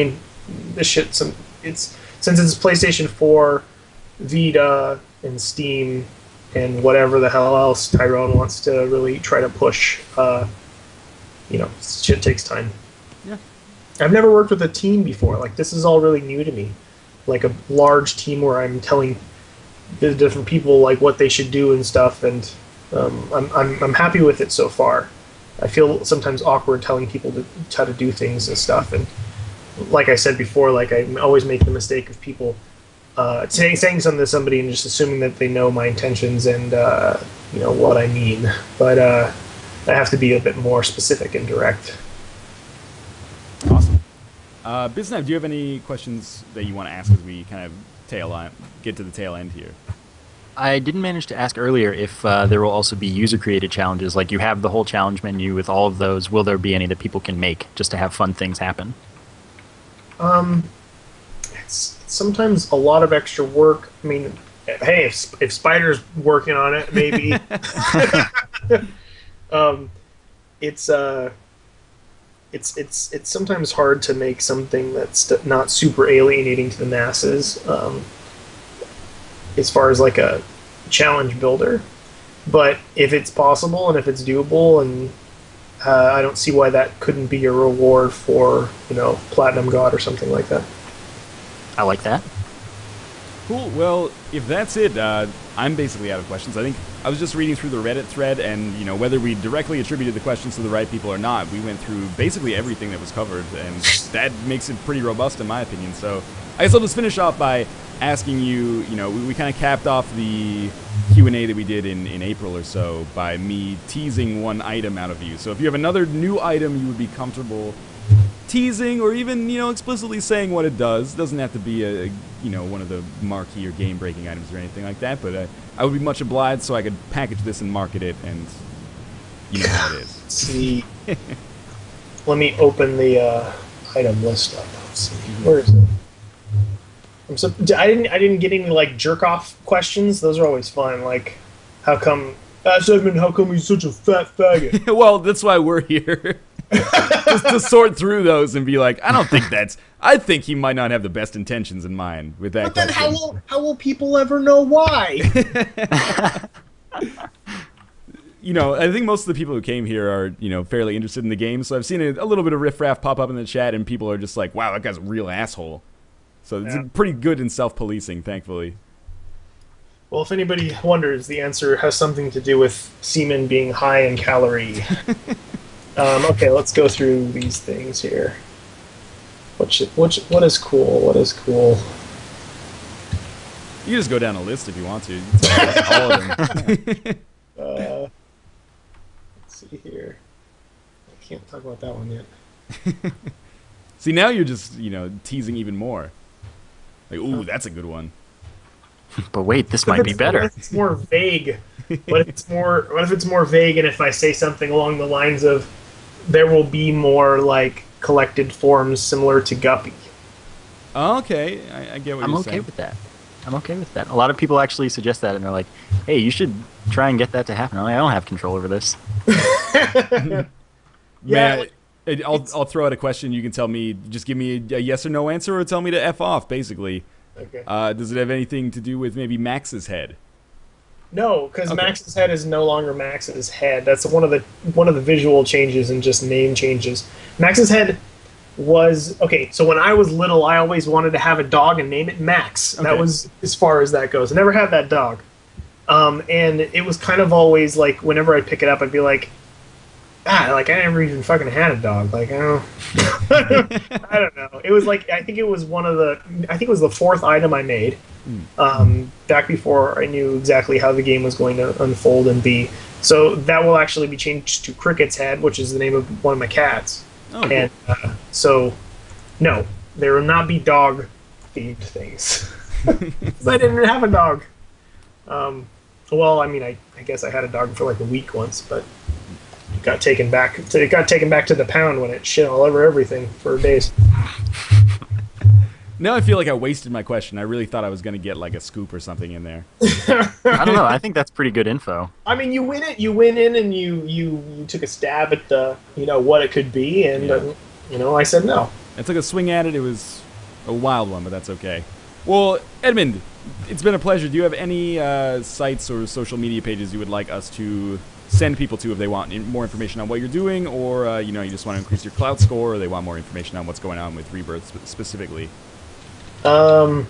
[SPEAKER 3] this shit. Some it's since it's PlayStation four, Vita, and Steam, and whatever the hell else Tyrone wants to really try to push. Uh, you know, shit takes time.
[SPEAKER 1] Yeah.
[SPEAKER 3] I've never worked with a team before. Like, this is all really new to me. Like a large team where I'm telling the different people like what they should do and stuff, and um, I'm, I'm I'm happy with it so far. I feel sometimes awkward telling people to, how to do things and stuff, and like I said before, like I always make the mistake of people uh, saying saying something to somebody and just assuming that they know my intentions and uh, you know what I mean, but uh, I have to be a bit more specific and direct.
[SPEAKER 1] Awesome. Uh, Bisnap, do you have any questions that you want to ask as we kind of tail on, get to the tail end here?
[SPEAKER 2] I didn't manage to ask earlier if uh, there will also be user-created challenges. Like, you have the whole challenge menu with all of those. Will there be any that people can make just to have fun things happen?
[SPEAKER 3] Um, it's sometimes a lot of extra work. I mean, hey, if, if Spider's working on it, maybe. um, it's uh, it's it's it's sometimes hard to make something that's not super alienating to the masses. Um, as far as like a challenge builder, but if it's possible and if it's doable, and uh, I don't see why that couldn't be a reward for, you know, Platinum God or something like that.
[SPEAKER 2] I like that.
[SPEAKER 1] Cool. Well, if that's it, uh, I'm basically out of questions. I think I was just reading through the Reddit thread, and you know, whether we directly attributed the questions to the right people or not, we went through basically everything that was covered, and that makes it pretty robust in my opinion. So I guess I'll just finish off by asking you, you know, we, we kind of capped off the Q and A that we did in, in April or so by me teasing one item out of you. So if you have another new item you would be comfortable teasing or even, you know, explicitly saying what it does, doesn't have to be a, a you know, one of the marquee or game-breaking items or anything like that, but uh, I would be much obliged so I could package this and market it, and you know how it is.
[SPEAKER 3] Let's see. Let me open the uh, item list up. Let's see. Where is it? I'm so, I didn't. I didn't get any like jerk off questions. Those are always fun. Like, how come? Uh, Edmund, how come he's such a fat faggot?
[SPEAKER 1] Well, that's why we're here. Just to sort through those and be like, I don't think that's. I think he might not have the best intentions in mind with that.
[SPEAKER 3] But then,
[SPEAKER 1] question.
[SPEAKER 3] how will how will people ever know why?
[SPEAKER 1] You know, I think most of the people who came here are, you know, fairly interested in the game. So I've seen a, a little bit of riffraff pop up in the chat, and people are just like, "Wow, that guy's a real asshole." So it's
[SPEAKER 3] Yeah.
[SPEAKER 1] pretty good in self-policing, thankfully.
[SPEAKER 3] Well, if anybody wonders, the answer has something to do with semen being high in calorie. um, okay, let's go through these things here. What should, what should, what is cool? What is cool?
[SPEAKER 1] You can just go down a list if you want to. You can tell all of them.
[SPEAKER 3] Uh, let's see here. I can't talk about that one yet.
[SPEAKER 1] See, now you're just, you know, teasing even more. Like, ooh, that's a good one.
[SPEAKER 2] But wait, this
[SPEAKER 3] What
[SPEAKER 2] might
[SPEAKER 3] if
[SPEAKER 2] be
[SPEAKER 3] it's-
[SPEAKER 2] better.
[SPEAKER 3] What if it's more vague? What if it's more? What if it's more vague? And if I say something along the lines of, "There will be more like collected forms similar to Guppy."
[SPEAKER 1] Oh, okay, I, I get what
[SPEAKER 2] I'm
[SPEAKER 1] you're
[SPEAKER 2] okay
[SPEAKER 1] saying.
[SPEAKER 2] with that. I'm okay with that. A lot of people actually suggest that, and they're like, "Hey, you should try and get that to happen." I'm like, I don't have control over this.
[SPEAKER 3] Yeah,
[SPEAKER 1] Man,
[SPEAKER 3] like,
[SPEAKER 1] I- I'll,
[SPEAKER 3] it's-
[SPEAKER 1] I'll throw out a question. You can tell me, just give me a, a yes or no answer, or tell me to F off, basically.
[SPEAKER 3] Okay.
[SPEAKER 1] Uh, does it have anything to do with maybe Max's head?
[SPEAKER 3] No, because
[SPEAKER 1] Okay.
[SPEAKER 3] Max's head is no longer Max's head. That's one of the one of the visual changes and just name changes. Max's head was okay. So when I was little, I always wanted to have a dog and name it Max.
[SPEAKER 1] Okay.
[SPEAKER 3] That was as far as that goes. I never had that dog, um, and it was kind of always like whenever I pick it up, I'd be like, ah, like I never even fucking had a dog. Like I don't, I don't know. It was like I think it was one of the I think it was the fourth item I made. Um, back before I knew exactly how the game was going to unfold and be. So that will actually be changed to Cricket's Head, which is the name of one of my cats.
[SPEAKER 1] Oh, cool.
[SPEAKER 3] And uh, so, no, there will not be dog-themed things. 'Cause I didn't have a dog. Um, well, I mean, I, I guess I had a dog for like a week once, but it got taken back. It got taken back to the pound when it shit all over everything for days.
[SPEAKER 1] Now I feel like I wasted my question. I really thought I was going to get like a scoop or something in there.
[SPEAKER 2] I don't know. I think that's pretty good info.
[SPEAKER 3] I mean, you win it. You went in and you, you, you took a stab at the, you know, what it could be, and
[SPEAKER 1] Yeah.
[SPEAKER 3] uh, you know, I said no.
[SPEAKER 1] I took a swing at it. It was A wild one, but that's okay. Well, Edmund, it's been a pleasure. Do you have any uh, sites or social media pages you would like us to send people to if they want more information on what you're doing, or uh, you know, you just want to increase your clout score, or they want more information on what's going on with Rebirth sp specifically?
[SPEAKER 3] Um,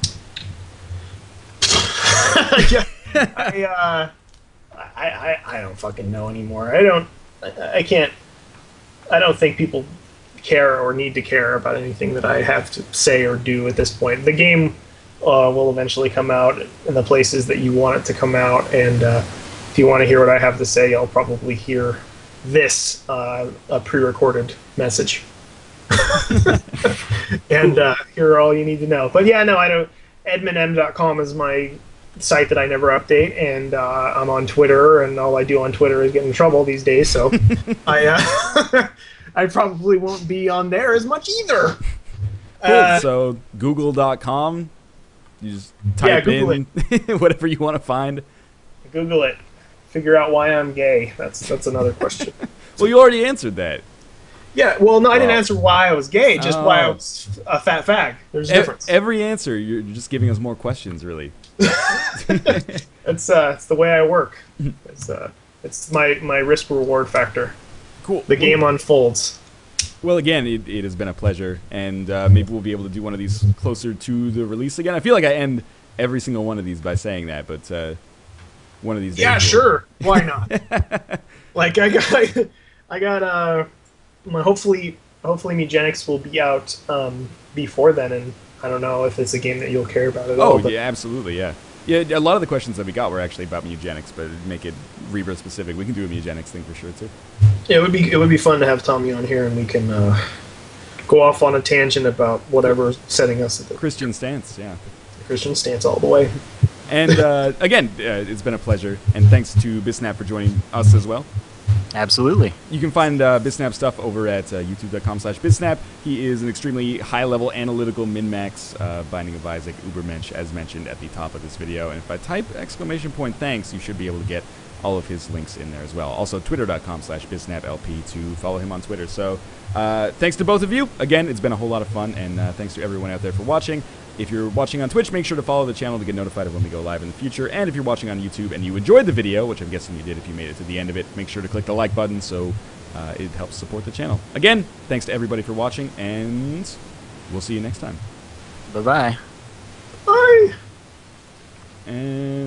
[SPEAKER 3] yeah, I, uh, I, I, I don't fucking know anymore. I don't, I, I can't, I don't think people care or need to care about anything that I have to say or do at this point. The game uh, will eventually come out in the places that you want it to come out, and uh, if you want to hear what I have to say, you'll probably hear this, uh, a pre-recorded message. And uh, here are all you need to know. But yeah, no, I don't. edmund m dot com is my site that I never update, and uh, I'm on Twitter, and all I do on Twitter is get in trouble these days, so I uh, I probably won't be on there as much either.
[SPEAKER 1] Cool.
[SPEAKER 3] Uh,
[SPEAKER 1] So google dot com, you just type
[SPEAKER 3] yeah,
[SPEAKER 1] in whatever you want to find.
[SPEAKER 3] Google it. Figure out why I'm gay. That's that's another question.
[SPEAKER 1] Well, you already answered that.
[SPEAKER 3] Yeah, well, no, I didn't
[SPEAKER 1] Oh.
[SPEAKER 3] answer why I was gay, just why I
[SPEAKER 1] Oh.
[SPEAKER 3] was a fat fag. There's a
[SPEAKER 1] E-
[SPEAKER 3] difference.
[SPEAKER 1] every answer, you're you're just giving us more questions, really.
[SPEAKER 3] It's uh, it's the way I work. It's uh, it's my my risk reward factor.
[SPEAKER 1] Cool.
[SPEAKER 3] The game unfolds.
[SPEAKER 1] Well, again, it, it has been a pleasure, and uh, maybe we'll be able to do one of these closer to the release again. I feel like I end every single one of these by saying that, but uh, one of these days.
[SPEAKER 3] Yeah,
[SPEAKER 1] we'll-
[SPEAKER 3] sure. Why not? Like I got, I got uh, my hopefully hopefully Megenics will be out um, before then, and I don't know if it's a game that you'll care about at all.
[SPEAKER 1] Oh,
[SPEAKER 3] but
[SPEAKER 1] yeah, absolutely, yeah. Yeah, a lot of the questions that we got were actually about Megenics, but it'd make it Rebirth specific. We can do a Megenics thing for sure, too.
[SPEAKER 3] it would be it would be fun to have Tommy on here, and we can uh, go off on a tangent about whatever's setting us at the
[SPEAKER 1] Christian stance, yeah.
[SPEAKER 3] Christian stance all the way.
[SPEAKER 1] And uh, again, uh, it's been a pleasure, and thanks to Bisnap for joining us as well.
[SPEAKER 2] Absolutely.
[SPEAKER 1] You can find uh, Bisnap stuff over at uh, youtube dot com slash Bisnap. He is an extremely high-level analytical min-max uh, Binding of Isaac Ubermensch, as mentioned at the top of this video. And if I type exclamation point thanks, you should be able to get all of his links in there as well. Also, twitter dot com slash BisnapLP to follow him on Twitter. So uh, thanks to both of you. Again, it's been a whole lot of fun, and uh, thanks to everyone out there for watching. If you're watching on Twitch, make sure to follow the channel to get notified of when we go live in the future. And if you're watching on YouTube and you enjoyed the video, which I'm guessing you did if you made it to the end of it, make sure to click the like button so uh, it helps support the channel. Again, thanks to everybody for watching, and we'll see you next time.
[SPEAKER 2] Bye-bye.
[SPEAKER 3] Bye.
[SPEAKER 1] And